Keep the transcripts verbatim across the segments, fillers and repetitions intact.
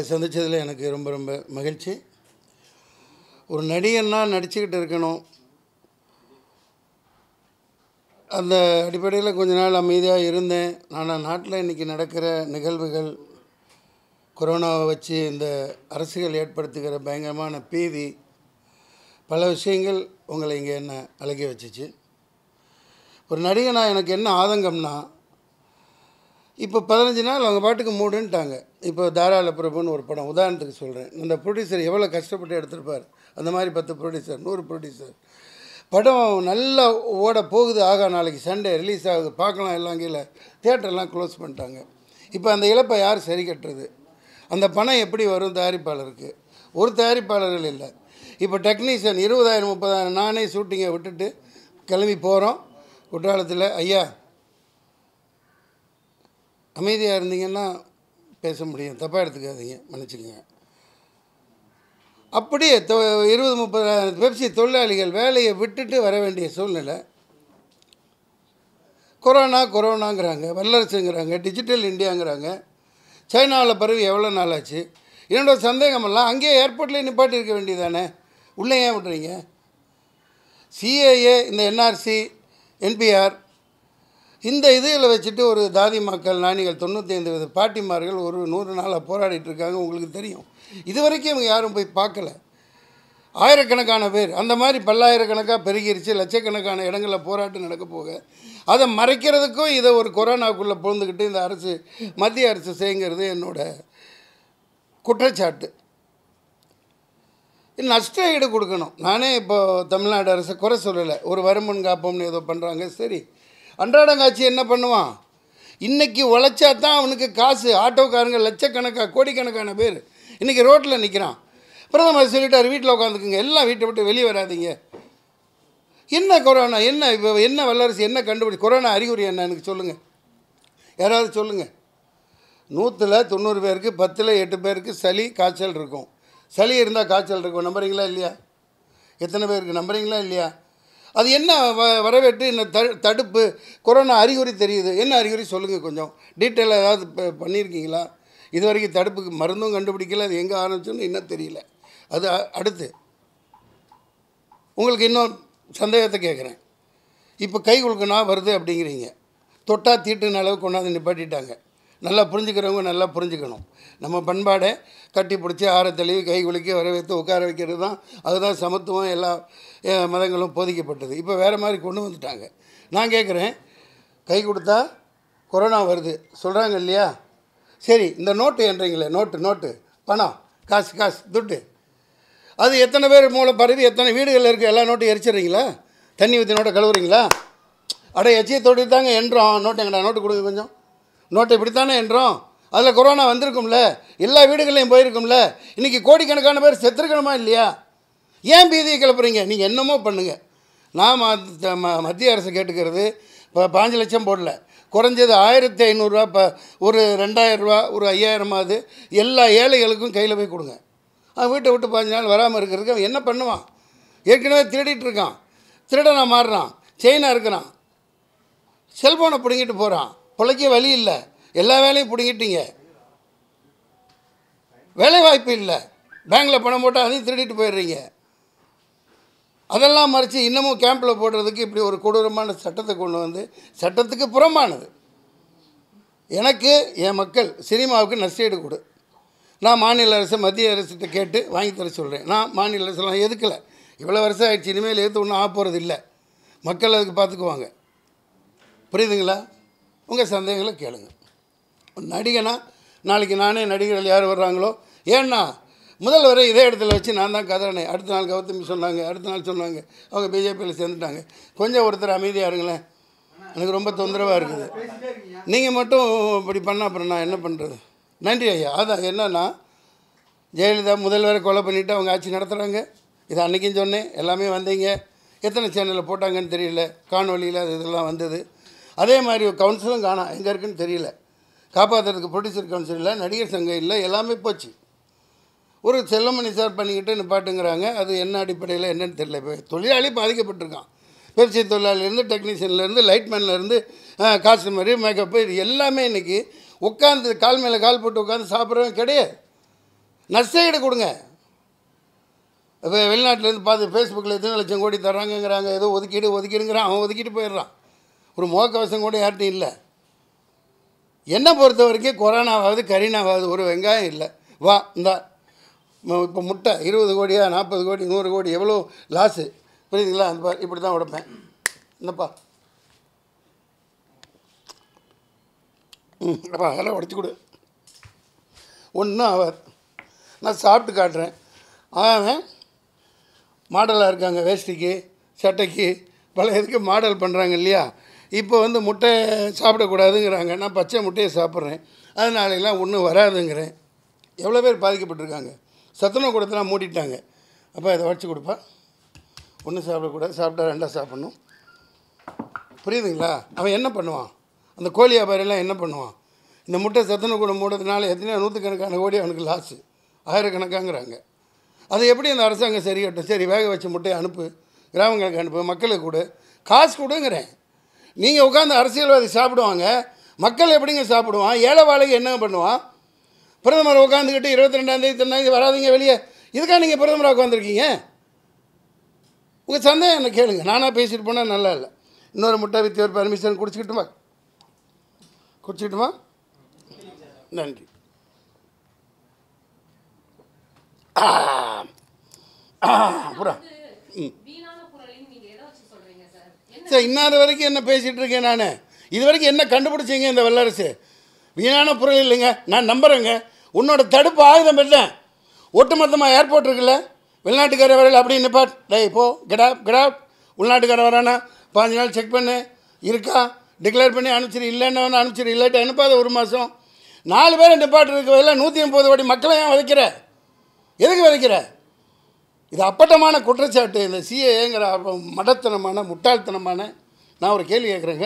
உங்களை சந்திச்சதில் எனக்கு ரொம்ப ரொம்ப மகிழ்ச்சி. ஒரு நடிகன்னா நடிச்சுக்கிட்டு இருக்கணும். அந்த அடிப்படையில் கொஞ்ச நாள் அமைதியாக இருந்தேன். ஆனால் நாட்டில் இன்றைக்கி நடக்கிற நிகழ்வுகள், கொரோனாவை வச்சு இந்த அரசுகள் ஏற்படுத்துகிற பயங்கரமான பீதி, பல விஷயங்கள் உங்களை இங்கே என்ன அழகி வச்சிச்சு. ஒரு நடிகனா எனக்கு என்ன ஆதங்கம்னா, இப்போ பதினஞ்சு நாள் அவங்க பாட்டுக்கு மூடுன்ட்டாங்க. இப்போ தாராள பிரபுன்னு ஒரு படம் உதாரணத்துக்கு சொல்கிறேன். அந்த ப்ரொடியூசர் எவ்வளோ கஷ்டப்பட்டு எடுத்திருப்பார். அந்த மாதிரி பத்து ப்ரொடியூசர், நூறு ப்ரொடியூசர், படம் நல்லா ஓட போகுது. ஆகா, நாளைக்கு சண்டே ரிலீஸ் ஆகுது, பார்க்கலாம், எல்லாம் கீழே தியேட்டர்லாம் க்ளோஸ் பண்ணிட்டாங்க. இப்போ அந்த இழப்பை யார் சரி கட்டுறது? அந்த பணம் எப்படி வரும் தயாரிப்பாளருக்கு? ஒரு தயாரிப்பாளர்கள் இல்லை. இப்போ டெக்னீஷியன் இருபதாயிரம் முப்பதாயிரம் நானே ஷூட்டிங்கை விட்டுட்டு கிளம்பி போகிறோம். குற்றாலத்தில் ஐயா அமைதியாக இருந்தீங்கன்னா பேச முடியும், தப்பாக எடுத்துக்காதீங்க, மன்னிச்சுக்கோங்க. அப்படியே தொ இருபது முப்பதாயிரம் பெப்சி தொழிலாளிகள் வேலையை விட்டுட்டு வர வேண்டிய சூழ்நிலை. கொரோனா கொரோனாங்கிறாங்க, வல்லரசுங்கிறாங்க, டிஜிட்டல் இந்தியாங்கிறாங்க. சைனாவில் பரவி எவ்வளோ நாள் ஆச்சு? என்னோட சந்தேகமெல்லாம் அங்கேயே ஏர்போர்ட்லேயே நிப்பாட்டி இருக்க வேண்டியதானே, உள்ளே ஏன் விட்றீங்க? சிஏஏ, இந்த என்ஆர்சி, என்பிஆர், இந்த இதில் வச்சுட்டு ஒரு தாதி மக்கள் நாணிகள் தொண்ணூற்றி ஐந்து வித பாட்டிமார்கள் ஒரு நூறு நாளாக போராடிட்டு இருக்காங்க. உங்களுக்கு தெரியும். இது வரைக்கும் இவங்க யாரும் போய் பார்க்கல. ஆயிரக்கணக்கான பேர், அந்த மாதிரி பல்லாயிரக்கணக்காக பெருகிருச்சு. லட்சக்கணக்கான இடங்களில் போராட்டம் நடக்க போக அதை மறைக்கிறதுக்கும் இதை ஒரு கொரோனாக்குள்ளே பொழுந்துக்கிட்டு இந்த அரசு, மத்திய அரசு செய்யுங்கிறது என்னோட குற்றச்சாட்டு. நஷ்ட ஈடு கொடுக்கணும். நானே இப்போ தமிழ்நாடு அரசு குறை சொல்லலை. ஒரு வருமுன் காப்போம்னு ஏதோ பண்ணுறாங்க. சரி, அன்றாடம் காட்சி என்ன பண்ணுவான்? இன்றைக்கி உழைச்சா தான் அவனுக்கு காசு. ஆட்டோக்காரங்க லட்சக்கணக்காக கோடிக்கணக்கான பேர் இன்றைக்கி ரோட்டில் நிற்கிறான். பிரதமர் சொல்லிட்டார், வீட்டில் உட்காந்துக்குங்க, எல்லாம் வீட்டை விட்டு வெளியே வராதிங்க. என்ன கொரோனா, என்ன இப்போ என்ன வல்லரசு, என்ன கண்டுபிடி? கொரோனா அறிகுறி என்ன எனக்கு சொல்லுங்கள், யாராவது சொல்லுங்கள். நூற்றில் தொண்ணூறு பேருக்கு பத்தில் எட்டு பேருக்கு சளி காய்ச்சல் இருக்கும். சளி இருந்தால் காய்ச்சல் இருக்கும். நம்புறீங்களா இல்லையா? எத்தனை பேருக்கு நம்புறீங்களா இல்லையா? அது என்ன வ வரவேற்று என்ன த தடுப்பு கொரோனா அறிகுறி தெரியுது. என்ன அறிகுறி சொல்லுங்கள், கொஞ்சம் டீட்டெயிலாக ஏதாவது பண்ணியிருக்கீங்களா? இது வரைக்கும் தடுப்புக்கு மருந்தும் கண்டுபிடிக்கல. அது எங்கே ஆரம்பிச்சோன்னு இன்னும் தெரியல. அது அடுத்து உங்களுக்கு இன்னும் சந்தேகத்தை கேட்குறேன். இப்போ கை கொடுக்கணா வருது அப்படிங்கிறீங்க. தொட்டா தீட்டுன அளவுக்கு கொண்டாந்து நிப்பாட்டிட்டாங்க. நல்லா புரிஞ்சுக்கிறவங்க நல்லா புரிஞ்சுக்கணும். நம்ம பண்பாடை கட்டி பிடிச்சி ஆற தழுவி கை குலுக்கி வரவேற்று உட்கார வைக்கிறது தான். அதுதான் சமத்துவம். எல்லா மதங்களும் போதிக்கப்பட்டது. இப்போ வேறு மாதிரி கொண்டு வந்துட்டாங்க. நான் கேட்குறேன், கை கொடுத்தா கொரோனா வருது சொல்கிறாங்க இல்லையா? சரி, இந்த நோட்டு என்றீங்களே, நோட்டு நோட்டு பணம், காசு காசு துட்டு, அது எத்தனை பேர் மூலம் பரவி எத்தனை வீடுகளில் இருக்குது? எல்லா நோட்டும் எரிச்சிடுறீங்களா? தண்ணி ஊற்றி நோட்டை கழுவுறீங்களா? அட எச்சியை தொட்டு தாங்க என்றோம். நோட்டு எங்கடா, நோட்டு கொடுங்க கொஞ்சம். நோட்டை இப்படித்தானே என்றோம். அதில் கொரோனா வந்திருக்கும்ல, எல்லா வீடுகளையும் போயிருக்கும்ல. இன்றைக்கி கோடிக்கணக்கான பேர் செத்துருக்கணுமா இல்லையா? ஏன் பீதியை கிளப்புறீங்க? நீங்கள் என்னமோ பண்ணுங்கள். நான் மத்திய அரசு கேட்டுக்கிறது, இப்போ பாஞ்சு லட்சம் போடல, குறைஞ்சது ஆயிரத்தி ஐநூறுரூவா, இப்போ ஒரு ரெண்டாயிரரூவா, ஒரு ஐயாயிரமாவது எல்லா ஏழைகளுக்கும் கையில் போய் கொடுங்க. அவன் வீட்டை விட்டு பாஞ்சு நாள் வராமல் இருக்கிறதுக்கு அவன் என்ன பண்ணுவான்? ஏற்கனவே திருடிட்டு இருக்கான், திருடனாக மாறுறான், செயினாக இருக்கிறான், செல்ஃபோனை பிடுங்கிட்டு போகிறான். பிழைக்க வழி இல்லை, எல்லா வேலையும் பிடுங்கிட்டீங்க. வேலை வாய்ப்பு இல்லை, பேங்கில் பணம் போட்டால் அதையும் திருடிட்டு போயிடுறீங்க. அதெல்லாம் மறைச்சி இன்னமும் கேம்பில் போடுறதுக்கு இப்படி ஒரு கொடூரமான சட்டத்தை கொண்டு வந்து, சட்டத்துக்கு புறமானது. எனக்கு என் மக்கள் சினிமாவுக்கு நஷ்டஈடு கொடு. நான் மாநில அரசு மத்திய அரசுகிட்ட கேட்டு வாங்கி தர சொல்கிறேன். நான் மாநில அரசுலாம் எதுக்கலை. இவ்வளோ வருஷம் ஆகிடுச்சு, இனிமேல் எதுக்கு ஒன்றும் ஆக போகிறது இல்லை. மக்கள் அதுக்கு பார்த்துக்குவாங்க. புரியுதுங்களா? உங்கள் சந்தேகங்களை கேளுங்க. நடிகனா நாளைக்கு நானே நடிகர்கள் யார் வர்றாங்களோ, ஏன்னா முதல்வரை இதே இடத்துல வச்சு நான் தான் கதறினேன். அடுத்த நாள் கௌதமி சொன்னாங்க, அடுத்த நாள் சொன்னாங்க அவங்க பிஜேபியில் சேர்ந்துட்டாங்க. கொஞ்சம் ஒருத்தர் அமைதியாக இருங்களேன், எனக்கு ரொம்ப தொந்தரவாக இருக்குது. நீங்கள் மட்டும் இப்படி பண்ணால் அப்புறம் நான் என்ன பண்ணுறது? நன்றி ஐயா. அதான் என்னன்னா, ஜெயலலிதா முதல்வரை கொலை பண்ணிவிட்டு அவங்க ஆட்சி நடத்துகிறாங்க. இதை அன்றைக்கும் சொன்னேன், எல்லாமே வந்தீங்க. எத்தனை சேனலில் போட்டாங்கன்னு தெரியல, காணொலியில் அது இதெல்லாம் வந்தது. அதே மாதிரி கவுன்சிலும் காணா, எங்கே இருக்குன்னு தெரியல. காப்பாற்றுறதுக்கு ப்ரொடியூசர் கவுன்சில் இல்லை, நடிகர் சங்கம் இல்லை, எல்லாமே போச்சு. ஒரு செல்லமணி சார் பண்ணிக்கிட்டு நிப்பாட்டுங்கிறாங்க. அது என்ன அடிப்படையில் என்னன்னு தெரியல. இப்போ தொழிலாளி பாதிக்கப்பட்டிருக்கான். பெப்சி தொழிலாளிலேருந்து, டெக்னீஷியன்லேருந்து, லைட்மேன்லேருந்து, காஸ்டமரு, மேக்கப்பு, இது எல்லாமே இன்றைக்கி உட்காந்து கால் மேலே கால் போட்டு உட்காந்து சாப்பிட்றவங்க கிடையாது. நஷ்டஈடு கொடுங்க. இப்போ வெளிநாட்டிலேருந்து பார்த்து ஃபேஸ்புக்கில் எத்தனை லட்சம் கோடி தர்றாங்கங்கிறாங்க, ஏதோ ஒதுக்கீடு ஒதுக்கீடுங்கிறான், அவன் ஒதுக்கிட்டு போயிடுறான். ஒரு முகக்கவசம் கூட யார்ட்டையும் இல்லை. என்னை பொறுத்த வரைக்கும் கொரோனாவாவது கரீனாவாவது ஒரு வெங்காயம் இல்லை. வா இந்தா இப்போ முட்டை இருபது கோடியா நாற்பது கோடி நூறு கோடி எவ்வளோ லாஸு புரியுதுங்களா? அந்த பார் இப்படி தான் உடைப்பேன். என்னப்பா ம் அப்பா அதெல்லாம் உடச்சி கொடு, ஒன்றும் ஆகாது. நான் சாப்பிட்டு காட்டுறேன். அவன் மாடலாக இருக்காங்க, வேஷ்டிக்கு சட்டைக்கு பல இதுக்கு மாடல் பண்ணுறாங்க இல்லையா? இப்போ வந்து முட்டை சாப்பிடக்கூடாதுங்கிறாங்க. நான் பச்சை முட்டையை சாப்பிட்றேன், அதனாலெல்லாம் ஒன்றும் வராதுங்கிறேன். எவ்வளோ பேர் பாதிக்கப்பட்டிருக்காங்க. சத்துணவு கூடத்தெல்லாம் மூடிட்டாங்க. அப்போ இதை உடச்சி கொடுப்பா. ஒன்றும் சாப்பிடக்கூடாது, சாப்பிட்டா ரெண்டாக சாப்பிட்ணும். புரியுதுங்களா? அவன் என்ன பண்ணுவான்? அந்த கோழி வியாபாரியெல்லாம் என்ன பண்ணுவான்? இந்த முட்டை சத்துணவு கூட மூடுறதுனால எத்தனையோ நூற்றுக்கணக்கான கோடி அவனுக்கு லாஸு, ஆயிரக்கணக்காங்கிறாங்க. அது எப்படி அந்த அரசாங்கம் சரி கட்டும்? சரி வேக வச்ச முட்டையை அனுப்பு, கிராமங்களுக்கு அனுப்பு, மக்களுக்கு கொடு, காசு கொடுங்கிறேன். நீங்கள் உட்காந்து அரசியல்வாதி சாப்பிடுவாங்க, மக்கள் எப்படிங்க சாப்பிடுவான்? ஏழை வாழைக்கு என்ன பண்ணுவான்? பிரதமர் உட்காந்துக்கிட்டு இருபத்தி ரெண்டாந்தேதி தென்னாங்க வராதிங்க வெளியே, இதுக்காக நீங்கள் பிரதமராக உட்காந்துருக்கீங்க? உங்கள் சந்தேகம் என்ன கேளுங்க. நானாக பேசிட்டு போனால் நல்லா இல்லை. இன்னொரு முட்டை வித் ஒரு பர்மிஷன் குடிச்சிக்கிட்டுமா குடிச்சிக்கிட்டுமா நன்றி. அப்புறம் ம் சார் இன்னாறு வரைக்கும் என்ன பேசிகிட்டு இருக்கேன் நான்? இது வரைக்கும் என்ன கண்டுபிடிச்சிங்க இந்த வல்லரசு? வீணான பொருள் இல்லைங்க, நான் நம்புகிறேங்க. உன்னோட தடுப்பு ஆயுதம் பெற்றேன். ஒட்டுமொத்தமாக ஏர்போர்ட் இருக்குல்ல, வெளிநாட்டுக்கார வரையில் அப்படி நிப்பாட், டேய் போ கெடாப் கெடாப், உள்நாட்டுக்கார வரானா பாஞ்சு நாள் செக் பண்ணு, இருக்கா டிக்ளேர் பண்ணி அனுப்பிச்சிரு, இல்லைன்னு அனுப்பிச்சிரு, இல்லாட்டி அனுப்பாத ஒரு மாதம். நாலு பேரை நிப்பாட்டு இருக்கிறதில்ல, நூற்றி ஐம்பது கோடி மக்களை ஏன் விதைக்கிற? எதுக்கு விதைக்கிற? இது அப்பட்டமான குற்றச்சாட்டு. இந்த சிஏங்கிற மடத்தனமான முட்டாள்தனமான. நான் ஒரு கேள்வி கேட்குறேங்க,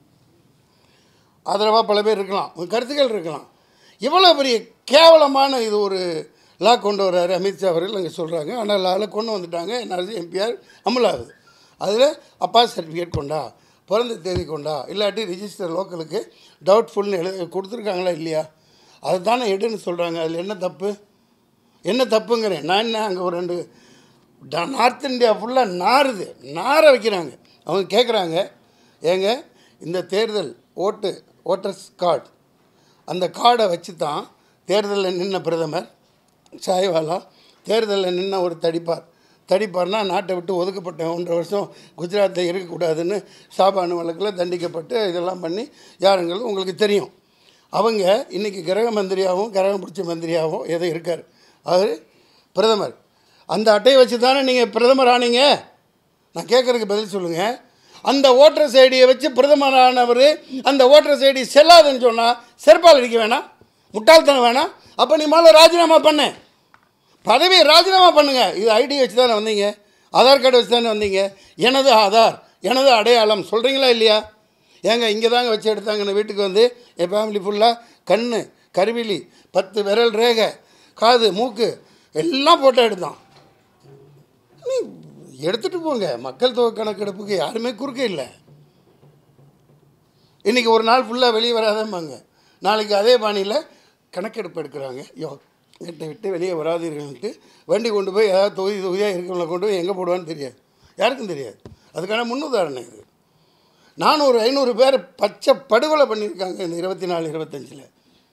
ஆதரவாக பல பேர் இருக்கலாம், உங்கள் கருத்துக்கள் இருக்கலாம். இவ்வளோ பெரிய கேவலமான இது ஒரு லா கொண்டு வர்றாரு அமித்ஷா அவர்கள் அங்கே சொல்கிறாங்க. ஆனால் லாவில் கொண்டு வந்துட்டாங்க, என்ஆர்சி எம்பிஆர் அமலாகுது. அதில் அப்பா சர்டிஃபிகேட் கொண்டா, பிறந்த தேதி கொண்டா, இல்லாட்டி ரிஜிஸ்டர் லோக்கலுக்கு டவுட்ஃபுல்னு எழுத கொடுத்துருக்காங்களா இல்லையா? அதை தானே எடுன்னு சொல்கிறாங்க. அதில் என்ன தப்பு? என்ன தப்புங்கிறேன் நான். என்ன அங்கே ஒரு ரெண்டு நார்த் இந்தியா ஃபுல்லாக நாறுது, நார வைக்கிறாங்க. அவங்க கேட்குறாங்க, ஏங்க இந்த தேர்தல் ஓட்டு ஓட்டர்ஸ் கார்டு, அந்த கார்டை வச்சு தான் தேர்தலில் நின்ன பிரதமர் சாய்வாலா, தேர்தலில் நின்ன ஒரு தடிப்பார், தடிப்பார்னால் நாட்டை விட்டு ஒதுக்கப்பட்ட ஒன்றரை வருஷம் குஜராத்தில் இருக்கக்கூடாதுன்னு சாபானு வழக்கில் தண்டிக்கப்பட்டு இதெல்லாம் பண்ணி யாருங்களும் உங்களுக்கு தெரியும். அவங்க இன்றைக்கி கிரக மந்திரியாகவும் கிரகம் பிடிச்ச மந்திரியாகவும் எதோ இருக்கார் அவர் பிரதமர். அந்த அட்டையை வச்சு தானே நீங்கள் பிரதமர் ஆனீங்க? நான் கேட்குறதுக்கு பதில் சொல்லுங்கள். அந்த ஓட்டர்ஸ் ஐடியை வச்சு பிரதமர் ஆனவர் அந்த ஓட்டர்ஸ் ஐடி செல்லாதுன்னு சொன்னால் செருப்பால் அடிக்க வேணாம், முட்டாள்தனம் வேணாம். அப்போ நீ மேலே ராஜினாமா பண்ண, பதவியை ராஜினாமா பண்ணுங்கள். இது ஐடி வச்சு தானே வந்தீங்க, ஆதார் கார்டு வச்சு தானே வந்தீங்க. எனது ஆதார், எனது அடையாளம் சொல்கிறீங்களா இல்லையா? ஏங்க இங்கே தாங்க வச்சு எடுத்தாங்கன்னு வீட்டுக்கு வந்து என் ஃபேமிலி ஃபுல்லாக கண் கருவிழி பத்து விரல் ரேகை காது மூக்கு எல்லாம் ஃபோட்டோ எடுத்தான். நீ எடுத்துகிட்டு போங்க, மக்கள் தொகை கணக்கெடுப்புக்கு யாருமே குறுக்க இல்லை. இன்றைக்கி ஒரு நாள் ஃபுல்லாக வெளியே வராதம்பாங்க, நாளைக்கு அதே பாணியில் கணக்கெடுப்பு எடுக்கிறாங்க. யோ வீட்டை விட்டு வெளியே வராதீர்கள்ன்ட்டு வண்டி கொண்டு போய் ஏதாவது தொகுதி தொகுதியாக இருக்கிறவங்களை கொண்டு போய் எங்கே போடுவான்னு தெரியாது, யாருக்கும் தெரியாது. அதுக்கான முன்னுதாரணம் இது. நானூறு ஐநூறு பேர் பச்சை படுகொலை பண்ணியிருக்காங்க இந்த இருபத்தி நாலு இருபத்தஞ்சில்.